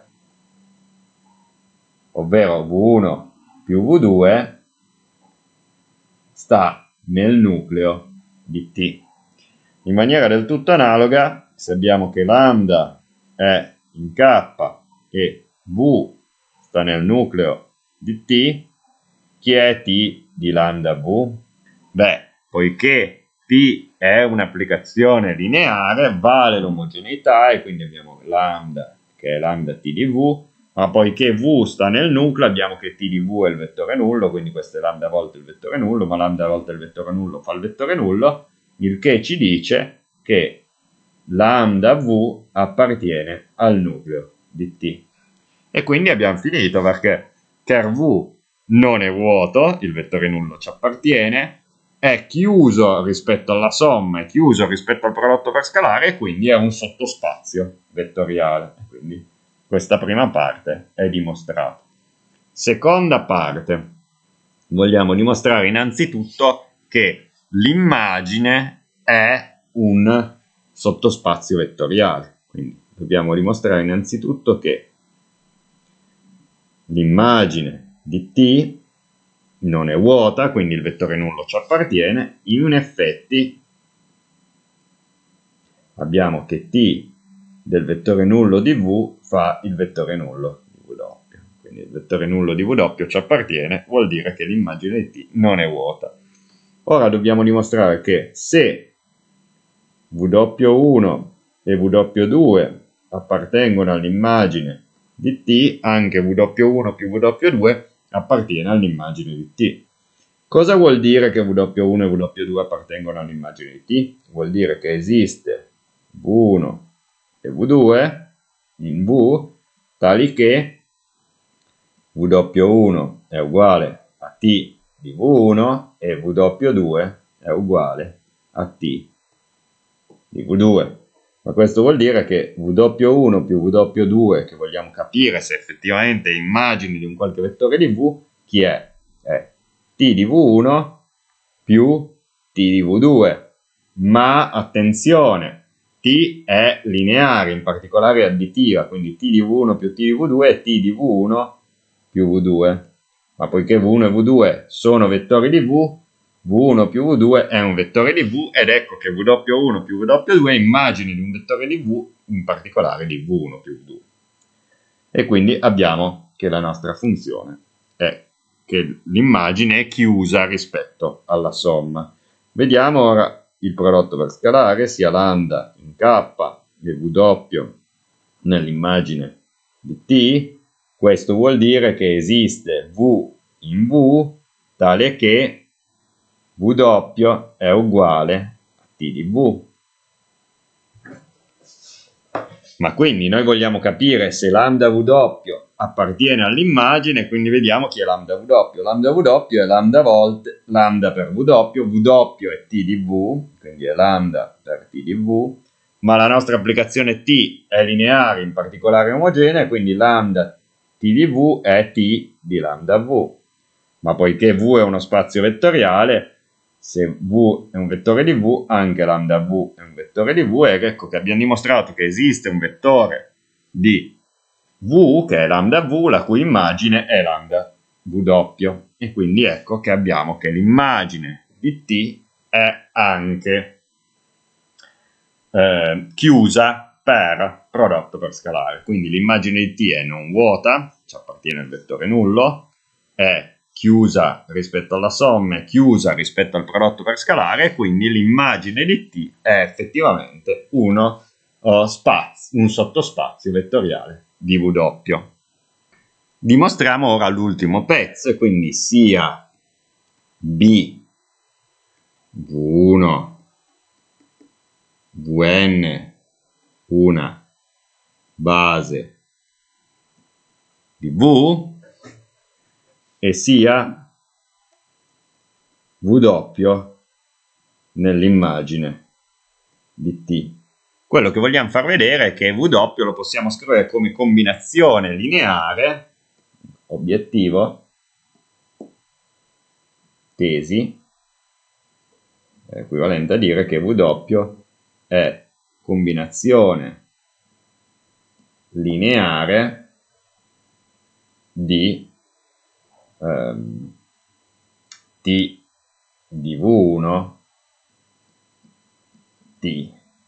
Speaker 1: ovvero V uno più V due sta nel nucleo di T. In maniera del tutto analoga, se abbiamo che lambda è in K e V sta nel nucleo di T, chi è T di lambda V? Beh, poiché T è un'applicazione lineare, vale l'omogeneità e quindi abbiamo lambda che è lambda T di V, ma poiché V sta nel nucleo abbiamo che T di V è il vettore nullo, quindi questo è lambda volte il vettore nullo, ma lambda volte il vettore nullo fa il vettore nullo, il che ci dice che lambda V appartiene al nucleo di T. E quindi abbiamo finito, perché ker V non è vuoto, il vettore nullo ci appartiene, è chiuso rispetto alla somma, è chiuso rispetto al prodotto per scalare e quindi è un sottospazio vettoriale. Quindi questa prima parte è dimostrata. Seconda parte, vogliamo dimostrare innanzitutto che l'immagine è un sottospazio vettoriale. Quindi dobbiamo dimostrare innanzitutto che l'immagine di T non è vuota, quindi il vettore nullo ci appartiene. In effetti abbiamo che T del vettore nullo di V fa il vettore nullo di V doppio. Quindi il vettore nullo di V doppio ci appartiene, vuol dire che l'immagine di T non è vuota. Ora dobbiamo dimostrare che se V uno e V due appartengono all'immagine di T, anche V uno più V due appartiene all'immagine di T. Cosa vuol dire che V uno e V due appartengono all'immagine di T? Vuol dire che esiste V uno e V due in V tali che V uno è uguale a T di V uno e V due è uguale a T di V due. Ma questo vuol dire che V uno più V due, che vogliamo capire se effettivamente è immagine di un qualche vettore di V, chi è? È T di V uno più T di V due. Ma attenzione, T è lineare, in particolare è additiva, quindi T di V uno più T di V due è T di V uno più V due. Ma poiché V uno e V due sono vettori di V, V uno più V due è un vettore di V, ed ecco che V uno più V due è immagine di un vettore di V, in particolare di V uno più V due. E quindi abbiamo che la nostra funzione è che l'immagine è chiusa rispetto alla somma. Vediamo ora il prodotto per scalare, sia lambda in K e V doppio nell'immagine di T. Questo vuol dire che esiste V in V tale che V doppio è uguale a T di V. Ma quindi noi vogliamo capire se lambda V doppio appartiene all'immagine, quindi vediamo chi è lambda V doppio. Lambda V doppio è lambda volte lambda per V doppio, V doppio è T di V, quindi è lambda per T di V, ma la nostra applicazione T è lineare, in particolare omogenea, quindi lambda T di V è T di lambda V. Ma poiché V è uno spazio vettoriale, se V è un vettore di V, anche lambda V è un vettore di V, e ecco che abbiamo dimostrato che esiste un vettore di V, che è lambda V, la cui immagine è lambda W. E quindi ecco che abbiamo che l'immagine di T è anche eh, chiusa per prodotto per scalare. Quindi l'immagine di T è non vuota, ci appartiene il vettore nullo, è chiusa rispetto alla somma, è chiusa rispetto al prodotto per scalare, e quindi l'immagine di T è effettivamente uno uh, spazio, un sottospazio vettoriale di W. Dimostriamo ora l'ultimo pezzo, quindi sia B V uno Vn una base di V e sia W nell'immagine di T. Quello che vogliamo far vedere è che W lo possiamo scrivere come combinazione lineare, obiettivo, tesi, è equivalente a dire che W è combinazione lineare di ehm, T di V uno T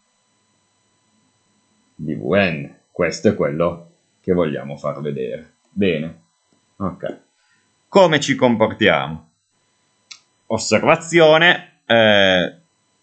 Speaker 1: di Vn. Questo è quello che vogliamo far vedere. Bene, ok. Come ci comportiamo? Osservazione, eh,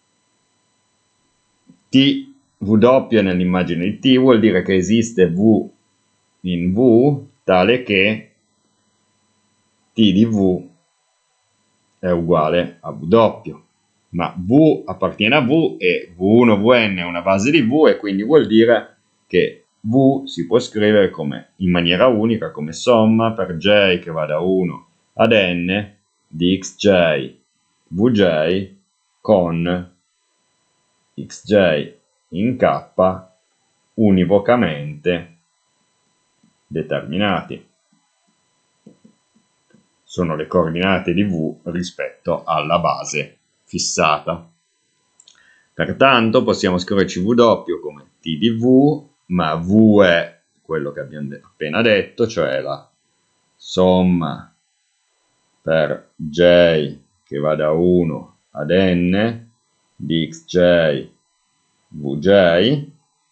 Speaker 1: T W nell'immagine di T vuol dire che esiste V in V tale che T di V è uguale a W, ma V appartiene a V e V uno Vn è una base di V, e quindi vuol dire che V si può scrivere come, in maniera unica come somma per j che va da uno ad n di xj Vj con xj in k univocamente determinati. Sono le coordinate di V rispetto alla base fissata. Pertanto possiamo scriverci W come T di V, ma V è quello che abbiamo appena detto, cioè la somma per j che va da uno ad n di xj Vj,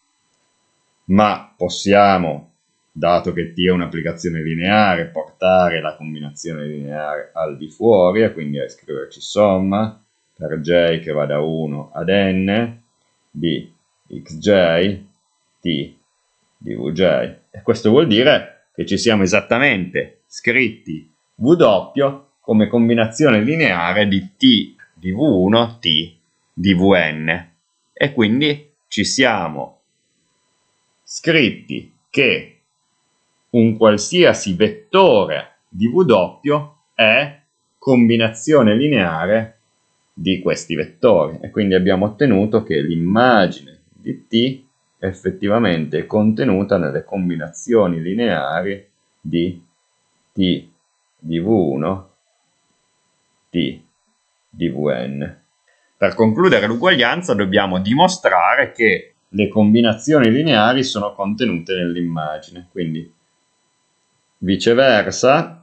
Speaker 1: ma possiamo, dato che T è un'applicazione lineare, portare la combinazione lineare al di fuori, e quindi scriverci somma per j che va da uno ad n di xj T di Vj. E questo vuol dire che ci siamo esattamente scritti W come combinazione lineare di T di V uno T di Vn, e quindi ci siamo scritti che un qualsiasi vettore di W è combinazione lineare di questi vettori, e quindi abbiamo ottenuto che l'immagine di T effettivamente è contenuta nelle combinazioni lineari di T di V uno T di Vn. Per concludere l'uguaglianza dobbiamo dimostrare che le combinazioni lineari sono contenute nell'immagine, quindi viceversa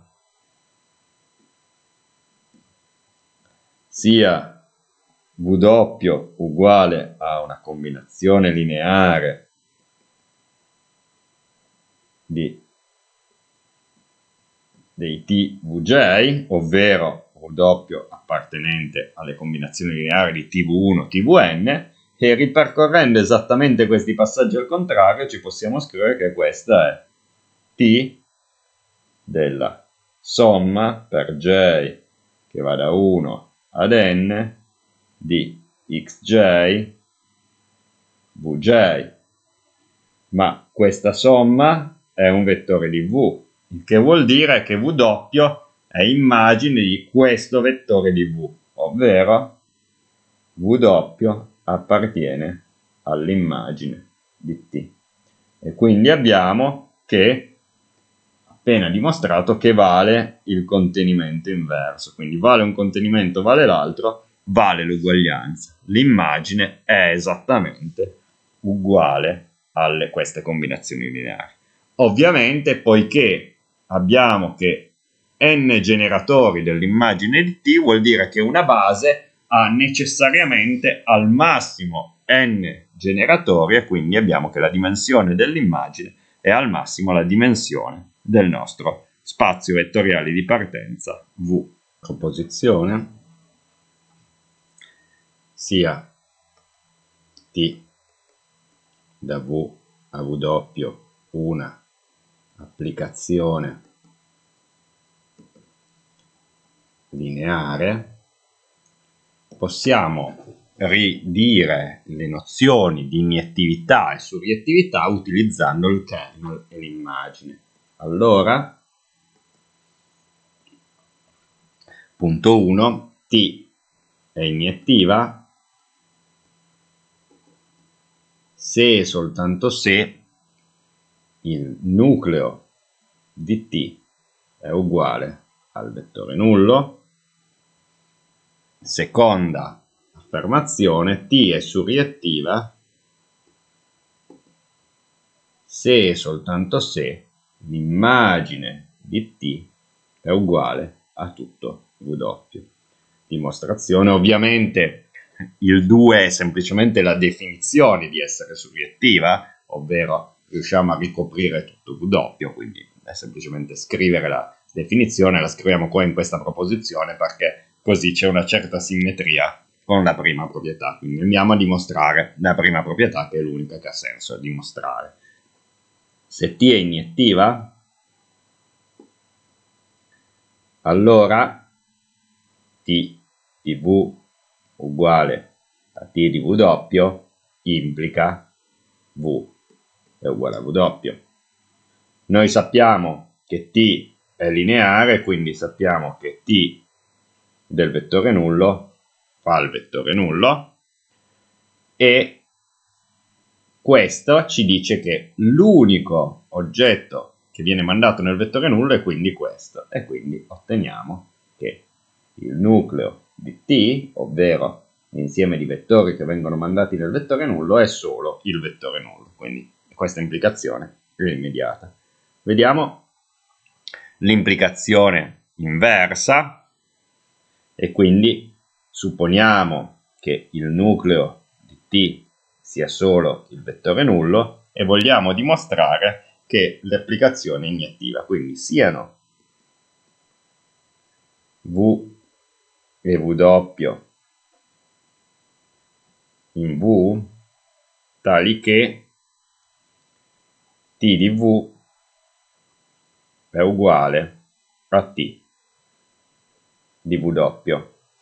Speaker 1: sia W uguale a una combinazione lineare di dei T Vj, ovvero W appartenente alle combinazioni lineari di T V uno T Vn, e ripercorrendo esattamente questi passaggi al contrario ci possiamo scrivere che questa è T della somma per j che va da uno ad n di xj Vj, ma questa somma è un vettore di V, il che vuol dire che W è immagine di questo vettore di V, ovvero W appartiene all'immagine di T. E quindi abbiamo che appena dimostrato che vale il contenimento inverso, quindi vale un contenimento, vale l'altro, vale l'uguaglianza. L'immagine è esattamente uguale alle queste combinazioni lineari. Ovviamente, poiché abbiamo che n generatori dell'immagine di t, vuol dire che una base ha necessariamente al massimo n generatori, e quindi abbiamo che la dimensione dell'immagine è al massimo la dimensione del nostro spazio vettoriale di partenza V. Proposizione sia T da V a W una applicazione lineare, possiamo ridire le nozioni di iniettività e surriettività utilizzando il kernel e l'immagine. Allora, punto uno, T è iniettiva se e soltanto se il nucleo di T è uguale al vettore nullo. Seconda affermazione, T è surriettiva se e soltanto se l'immagine di T è uguale a tutto W. Dimostrazione, ovviamente il due è semplicemente la definizione di essere surriettiva, ovvero riusciamo a ricoprire tutto W, quindi è semplicemente scrivere la definizione, la scriviamo qua in questa proposizione perché così c'è una certa simmetria con la prima proprietà, quindi andiamo a dimostrare la prima proprietà, che è l'unica che ha senso dimostrare. Se T è iniettiva, allora T di V uguale a T di W implica V è uguale a W. Noi sappiamo che T è lineare, quindi sappiamo che T del vettore nullo fa il vettore nullo, e questo ci dice che l'unico oggetto che viene mandato nel vettore nullo è quindi questo, e quindi otteniamo che il nucleo di T, ovvero l'insieme di vettori che vengono mandati nel vettore nullo, è solo il vettore nullo, quindi questa implicazione è immediata. Vediamo l'implicazione inversa, e quindi supponiamo che il nucleo di T sia solo il vettore nullo e vogliamo dimostrare che l'applicazione è iniettiva, quindi siano V e W in V tali che T di V è uguale a T di W.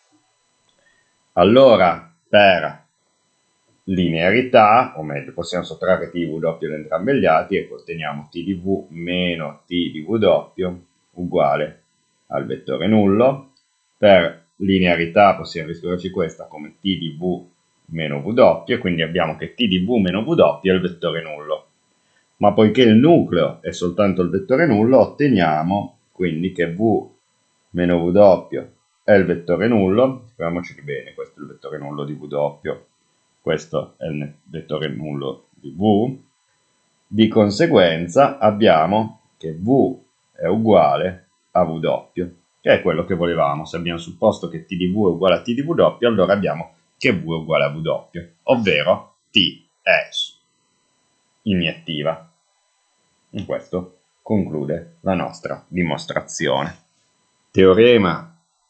Speaker 1: Allora, per linearità, o meglio, possiamo sottrarre T di W da entrambi gli lati e otteniamo T di V meno T di W uguale al vettore nullo. Per linearità possiamo riscriverci questa come T di V meno W, quindi abbiamo che T di V meno W è il vettore nullo. Ma poiché il nucleo è soltanto il vettore nullo, otteniamo quindi che V meno W è il vettore nullo. Scriviamoci bene, questo è il vettore nullo di W, questo è il vettore nullo di V. Di conseguenza abbiamo che V è uguale a W, che è quello che volevamo. Se abbiamo supposto che T di V è uguale a T di W, allora abbiamo che V è uguale a W, ovvero T è iniettiva. E questo conclude la nostra dimostrazione. Teorema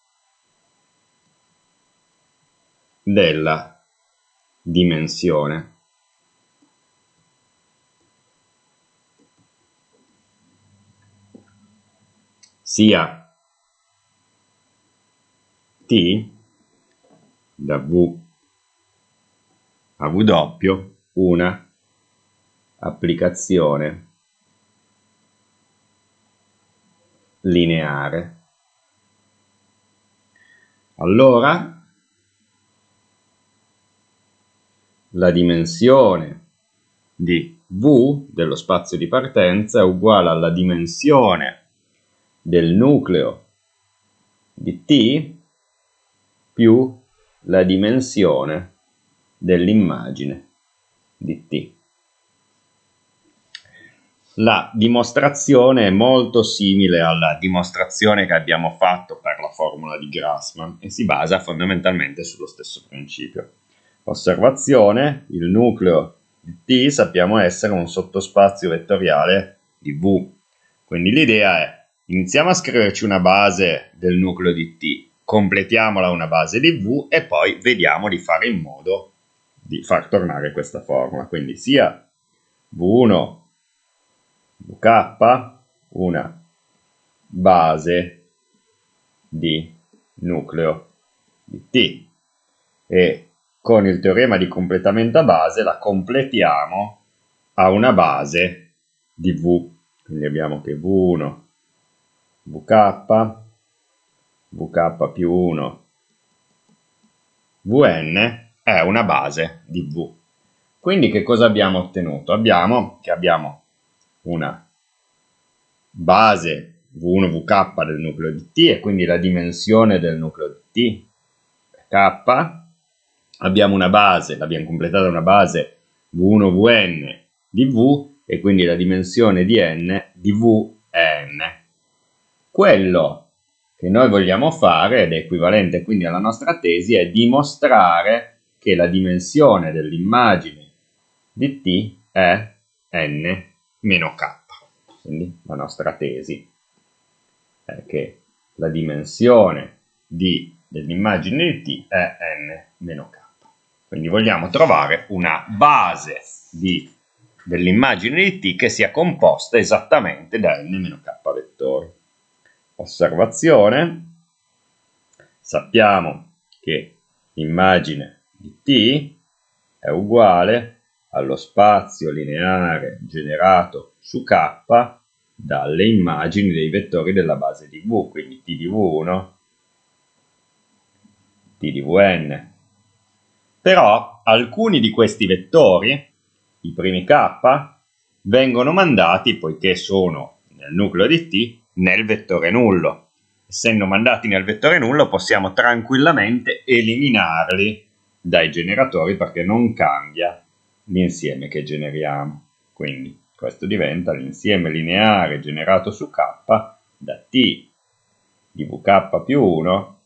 Speaker 1: della dimensione. Sia T da V a W una applicazione lineare. Allora la dimensione di V dello spazio di partenza è uguale alla dimensione del nucleo di T più la dimensione dell'immagine di T. La dimostrazione è molto simile alla dimostrazione che abbiamo fatto per la formula di Grassmann e si basa fondamentalmente sullo stesso principio. Osservazione: il nucleo di T sappiamo essere un sottospazio vettoriale di V. Quindi l'idea è: iniziamo a scriverci una base del nucleo di T, completiamola una base di V e poi vediamo di fare in modo di far tornare questa formula. Quindi sia V uno V K una base di nucleo di T e con il teorema di completamento a base la completiamo a una base di V. Quindi abbiamo che V uno V K, V K più uno V N è una base di V. Quindi che cosa abbiamo ottenuto? Abbiamo che abbiamo una base V uno V K del nucleo di T e quindi la dimensione del nucleo di T è K. Abbiamo una base, l'abbiamo completata una base V uno V N di V e quindi la dimensione di N di V è N. Quello che noi vogliamo fare, ed è equivalente quindi alla nostra tesi, è dimostrare che la dimensione dell'immagine di T è N meno K. Quindi la nostra tesi è che la dimensione di, dell'immagine di T è N meno K. Quindi vogliamo trovare una base dell'immagine di T che sia composta esattamente da N meno K vettori. Osservazione: sappiamo che l'immagine di T è uguale allo spazio lineare generato su K dalle immagini dei vettori della base di V, quindi T di V uno, T di V N. Però alcuni di questi vettori, i primi K, vengono mandati, poiché sono nel nucleo di T, nel vettore nullo. Essendo mandati nel vettore nullo possiamo tranquillamente eliminarli dai generatori perché non cambia l'insieme che generiamo. Quindi questo diventa l'insieme lineare generato su K da T di V K più uno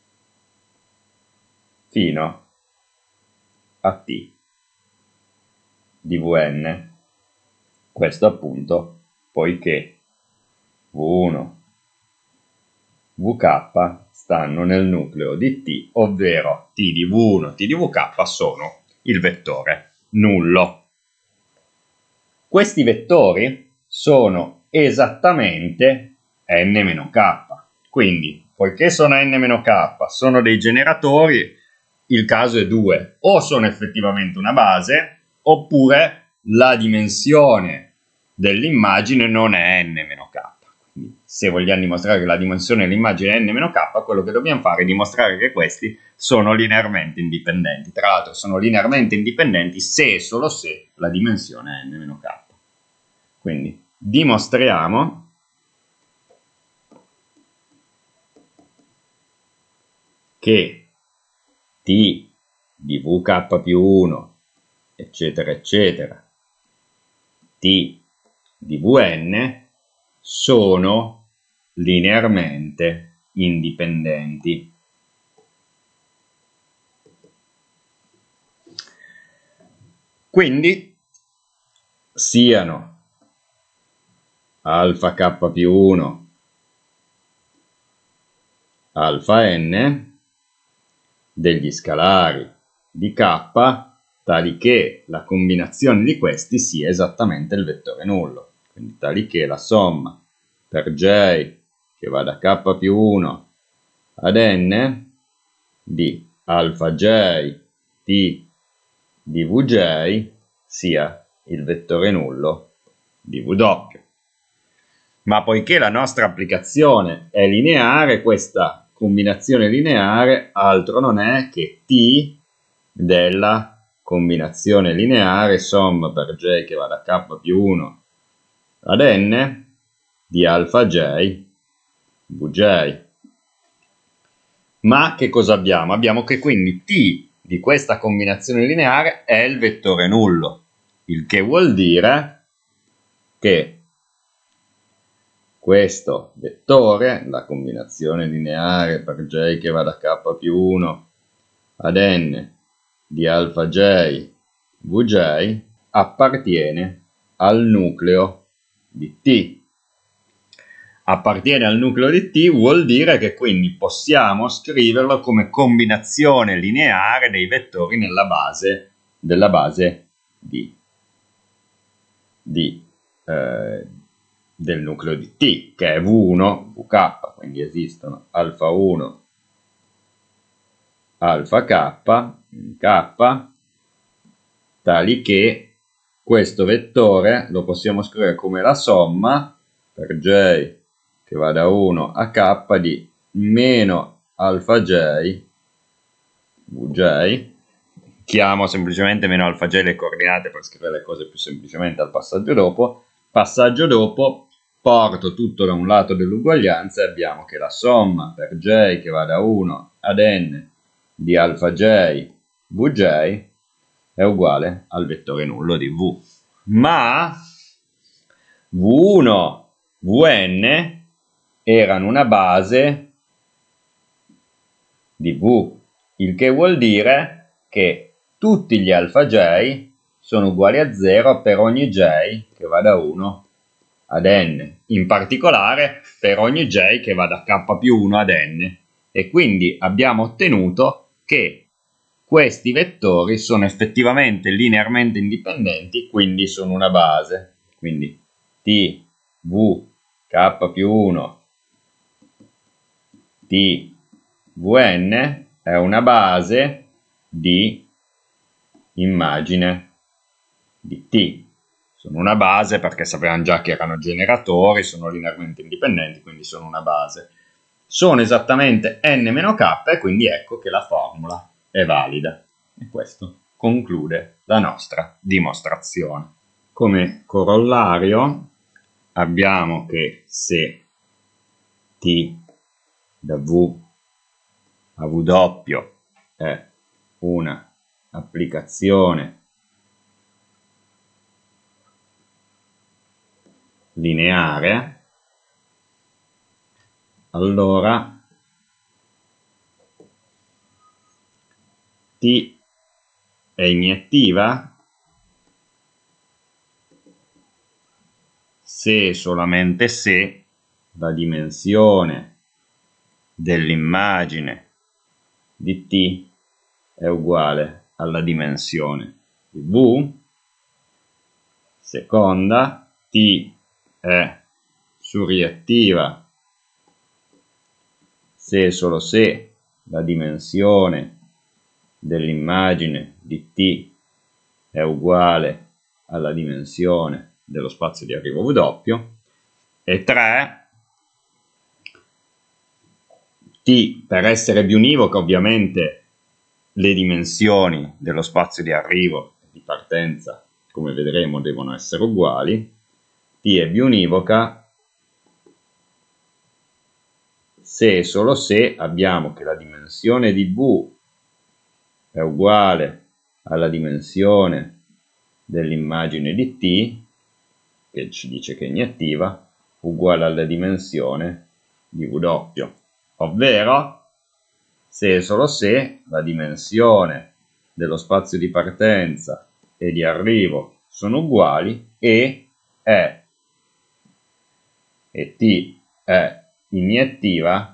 Speaker 1: fino a T di V N. Questo appunto poiché V uno V K stanno nel nucleo di T, ovvero T di V uno, T di V K sono il vettore nullo. Questi vettori sono esattamente N meno K, quindi poiché sono N meno K, sono dei generatori, il caso è due: o sono effettivamente una base, oppure la dimensione dell'immagine non è N meno K. Quindi, se vogliamo dimostrare che la dimensione dell'immagine è N meno K, quello che dobbiamo fare è dimostrare che questi sono linearmente indipendenti. Tra l'altro sono linearmente indipendenti se e solo se la dimensione è N meno K. Quindi dimostriamo che T di V K più uno, eccetera, eccetera, T di V N sono linearmente indipendenti. Quindi siano alfa K più uno, alfa N degli scalari di K tali che la combinazione di questi sia esattamente il vettore nullo. Quindi tali che la somma per J che va da K più uno ad N di alfa J T di Vj sia il vettore nullo di W. Ma poiché la nostra applicazione è lineare, questa combinazione lineare altro non è che T della combinazione lineare somma per J che va da K più uno ad N di alfa J Vj. Ma che cosa abbiamo? Abbiamo che quindi T di questa combinazione lineare è il vettore nullo, il che vuol dire che questo vettore, la combinazione lineare per j che va da k più uno ad n di alfa j vj, appartiene al nucleo di T. Appartiene al nucleo di T vuol dire che quindi possiamo scriverlo come combinazione lineare dei vettori nella base della base D, di, eh, del nucleo di T, che è V uno, V K, quindi esistono alfa uno, alfa K, K, tali che questo vettore lo possiamo scrivere come la somma per j che va da uno a k di meno alfa j vj, chiamo semplicemente meno alfa j le coordinate per scrivere le cose più semplicemente al passaggio dopo. Passaggio dopo porto tutto da un lato dell'uguaglianza e abbiamo che la somma per j che va da uno ad n di alfa j vj è uguale al vettore nullo di V. Ma V uno, Vn erano una base di V, il che vuol dire che tutti gli alfa j sono uguali a zero per ogni j che va da uno ad n, in particolare per ogni j che va da k più uno ad n, e quindi abbiamo ottenuto che questi vettori sono effettivamente linearmente indipendenti, quindi sono una base. Quindi T, V, k più uno, T, Vn è una base di immagine di T. Sono una base perché sapevamo già che erano generatori, sono linearmente indipendenti, quindi sono una base. Sono esattamente n meno k e quindi ecco che la formula è valida. E questo conclude la nostra dimostrazione. Come corollario abbiamo che se T da V a W è una applicazione lineare, allora T è iniettiva se e solamente se la dimensione dell'immagine di T è uguale alla dimensione di V. Seconda, T è surriettiva se e solo se la dimensione dell'immagine di T è uguale alla dimensione dello spazio di arrivo W. E tre, T per essere biunivoca ovviamente le dimensioni dello spazio di arrivo e di partenza, come vedremo, devono essere uguali. T è biunivoca se e solo se abbiamo che la dimensione di V è uguale alla dimensione dell'immagine di T, che ci dice che è iniettiva, uguale alla dimensione di W, ovvero se e solo se la dimensione dello spazio di partenza e di arrivo sono uguali e è e T è iniettiva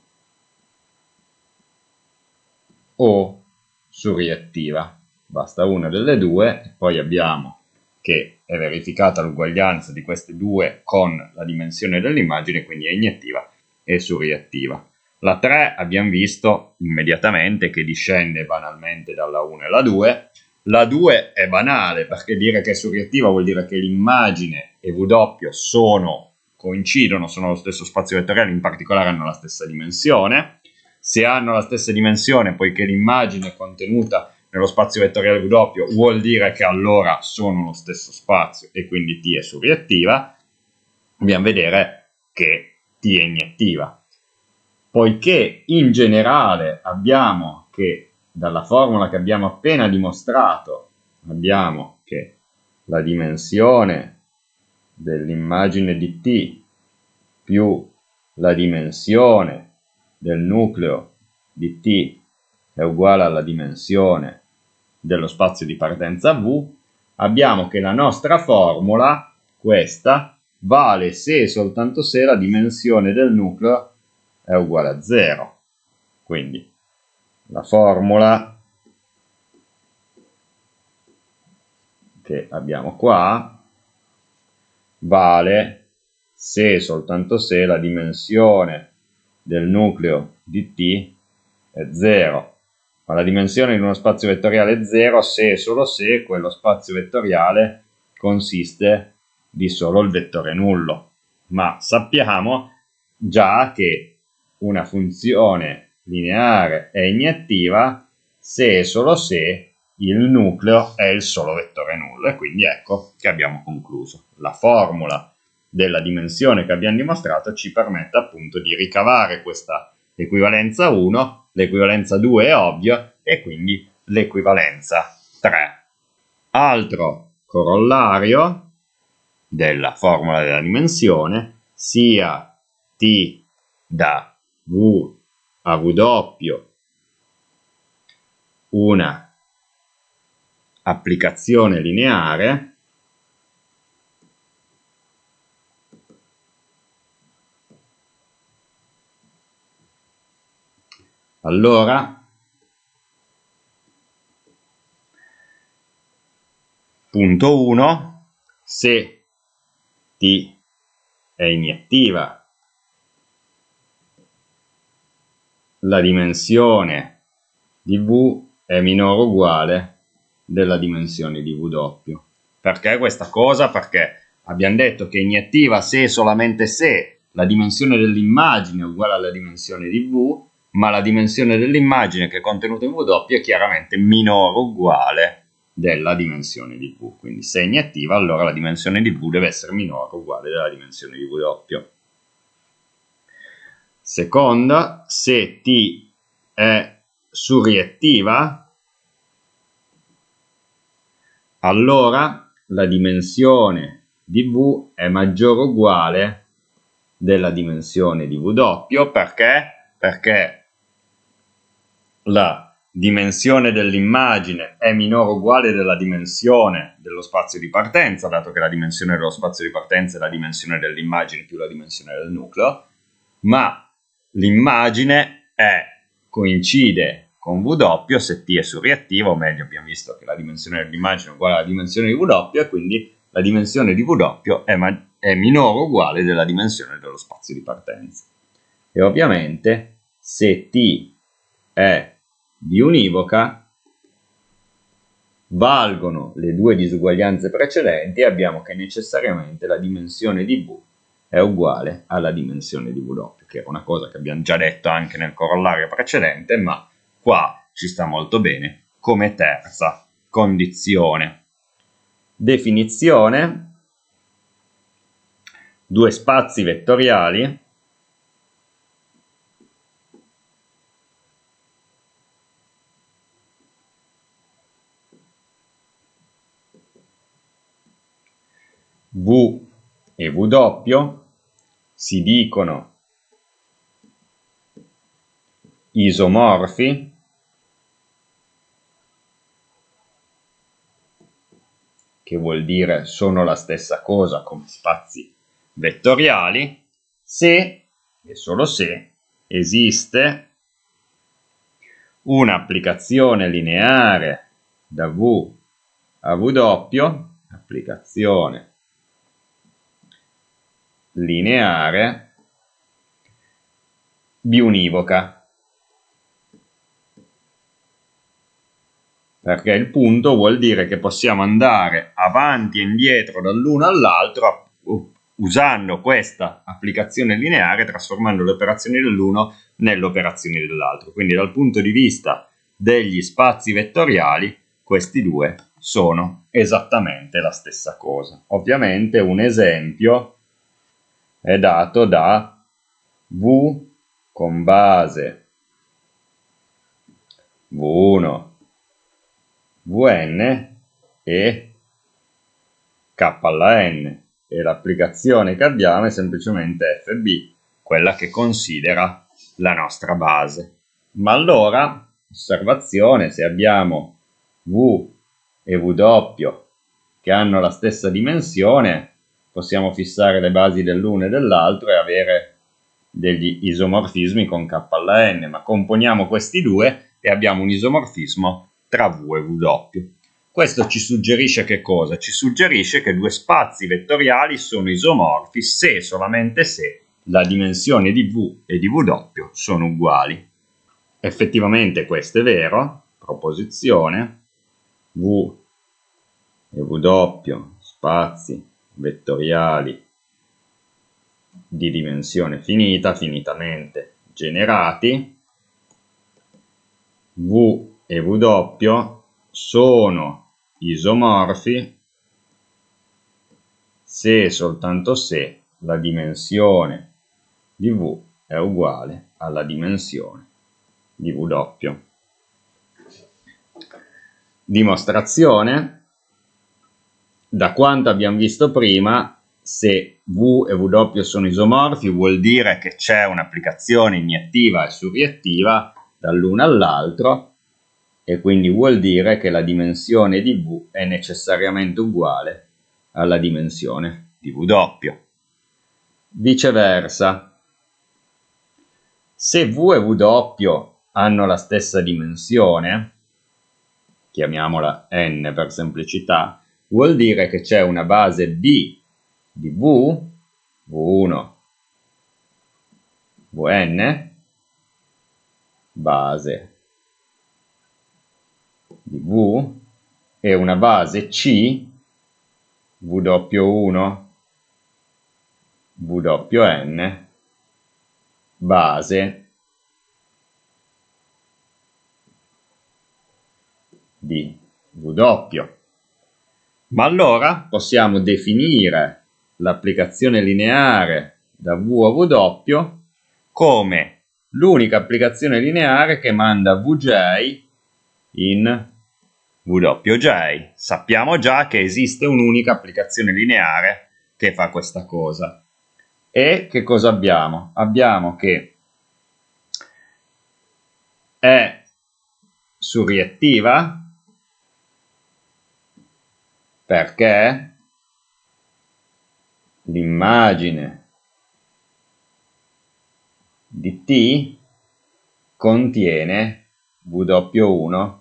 Speaker 1: o surriettiva. Basta una delle due e poi abbiamo che è verificata l'uguaglianza di queste due con la dimensione dell'immagine, quindi è iniettiva e surriettiva. La tre abbiamo visto immediatamente che discende banalmente dalla uno e la due. La due è banale perché dire che è surriettiva vuol dire che l'immagine e W sono, coincidono, sono lo stesso spazio vettoriale, in particolare hanno la stessa dimensione. Se hanno la stessa dimensione, poiché l'immagine è contenuta nello spazio vettoriale W, vuol dire che allora sono lo stesso spazio e quindi T è surriettiva. Dobbiamo vedere che T è iniettiva. poiché in generale abbiamo che dalla formula che abbiamo appena dimostrato abbiamo che la dimensione dell'immagine di T più la dimensione del nucleo di T è uguale alla dimensione dello spazio di partenza V, abbiamo che la nostra formula, questa, vale se e soltanto se la dimensione del nucleo è uguale a zero. Quindi la formula che abbiamo qua vale se e soltanto se la dimensione del nucleo di T è zero. Ma la dimensione di uno spazio vettoriale è zero se e solo se quello spazio vettoriale consiste di solo il vettore nullo. Ma sappiamo già che una funzione lineare è iniettiva se e solo se il nucleo è il solo vettore nullo, e quindi ecco che abbiamo concluso. La formula della dimensione che abbiamo dimostrato ci permette appunto di ricavare questa equivalenza uno, l'equivalenza due è ovvia e quindi l'equivalenza tre. Altro corollario della formula della dimensione, sia T da V a W una applicazione lineare, allora punto uno, se T è iniettiva, la dimensione di V è minore o uguale della dimensione di W. Perché questa cosa? Perché abbiamo detto che è iniettiva se e solamente se la dimensione dell'immagine è uguale alla dimensione di V, ma la dimensione dell'immagine che è contenuta in W è chiaramente minore o uguale della dimensione di V. Quindi se è iniettiva, allora la dimensione di V deve essere minore o uguale della dimensione di W. Seconda, se T è surriettiva, allora la dimensione di V è maggiore o uguale della dimensione di W. Perché? Perché la dimensione dell'immagine è minore o uguale della dimensione dello spazio di partenza, dato che la dimensione dello spazio di partenza è la dimensione dell'immagine più la dimensione del nucleo, ma l'immagine è, coincide con W se T è surriettiva, o meglio abbiamo visto che la dimensione dell'immagine è uguale alla dimensione di W e quindi la dimensione di W è, è minore o uguale della dimensione dello spazio di partenza. E ovviamente se T è biunivoca valgono le due disuguaglianze precedenti e abbiamo che necessariamente la dimensione di V è uguale alla dimensione di W, che era una cosa che abbiamo già detto anche nel corollario precedente, ma qua ci sta molto bene come terza condizione. Definizione: due spazi vettoriali V e W si dicono isomorfi che vuol dire sono la stessa cosa come spazi vettoriali se e solo se esiste un'applicazione lineare da V a W, applicazione lineare biunivoca, perché il punto vuol dire che possiamo andare avanti e indietro dall'uno all'altro usando questa applicazione lineare, trasformando le operazioni dell'uno nelle operazioni dell'altro. Quindi dal punto di vista degli spazi vettoriali questi due sono esattamente la stessa cosa. Ovviamente un esempio è dato da V con base V uno, Vn e K alla n, e l'applicazione che abbiamo è semplicemente F B, quella che considera la nostra base. Ma allora, osservazione, se abbiamo V e W che hanno la stessa dimensione, possiamo fissare le basi dell'uno e dell'altro e avere degli isomorfismi con K alla n, ma componiamo questi due e abbiamo un isomorfismo tra V e W. Questo ci suggerisce che cosa? Ci suggerisce che due spazi vettoriali sono isomorfi se e solamente se la dimensione di V e di W sono uguali. Effettivamente questo è vero, proposizione, V e W, spazi vettoriali di dimensione finita, finitamente generati, V e W sono isomorfi se e soltanto se la dimensione di V è uguale alla dimensione di W. Dimostrazione: da quanto abbiamo visto prima, se V e W sono isomorfi vuol dire che c'è un'applicazione iniettiva e surreattiva dall'uno all'altro, e quindi vuol dire che la dimensione di V è necessariamente uguale alla dimensione di W. Viceversa, se V e W hanno la stessa dimensione, chiamiamola n per semplicità, vuol dire che c'è una base B di V, V uno, Vn, base di V, e una base C, W uno, Wn, base di W. Ma allora possiamo definire l'applicazione lineare da V a W come l'unica applicazione lineare che manda Vj in Wj. Sappiamo già che esiste un'unica applicazione lineare che fa questa cosa. E che cosa abbiamo? Abbiamo che è surreattiva perché l'immagine di T contiene W uno,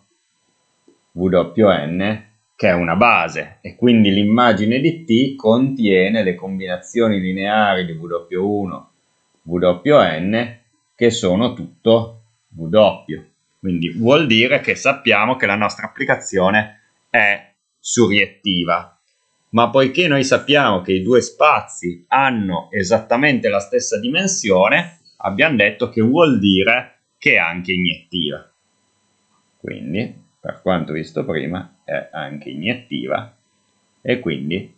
Speaker 1: Wn, che è una base, e quindi l'immagine di T contiene le combinazioni lineari di W uno, Wn, che sono tutto W. Quindi vuol dire che sappiamo che la nostra applicazione è surreattiva. Ma poiché noi sappiamo che i due spazi hanno esattamente la stessa dimensione, abbiamo detto che vuol dire che è anche iniettiva. Quindi, per quanto visto prima, è anche iniettiva, e quindi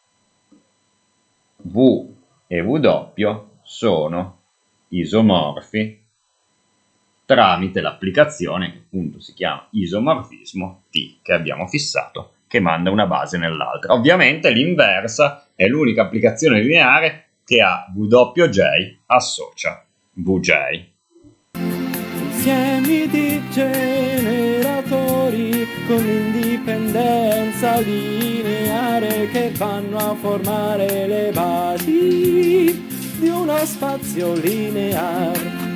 Speaker 1: V e W sono isomorfi tramite l'applicazione che appunto si chiama isomorfismo T, che abbiamo fissato, che manda una base nell'altra. Ovviamente l'inversa è l'unica applicazione lineare che a Wj associa Vj.
Speaker 2: Insiemi di generatori con indipendenza lineare che vanno a formare le basi di uno spazio lineare.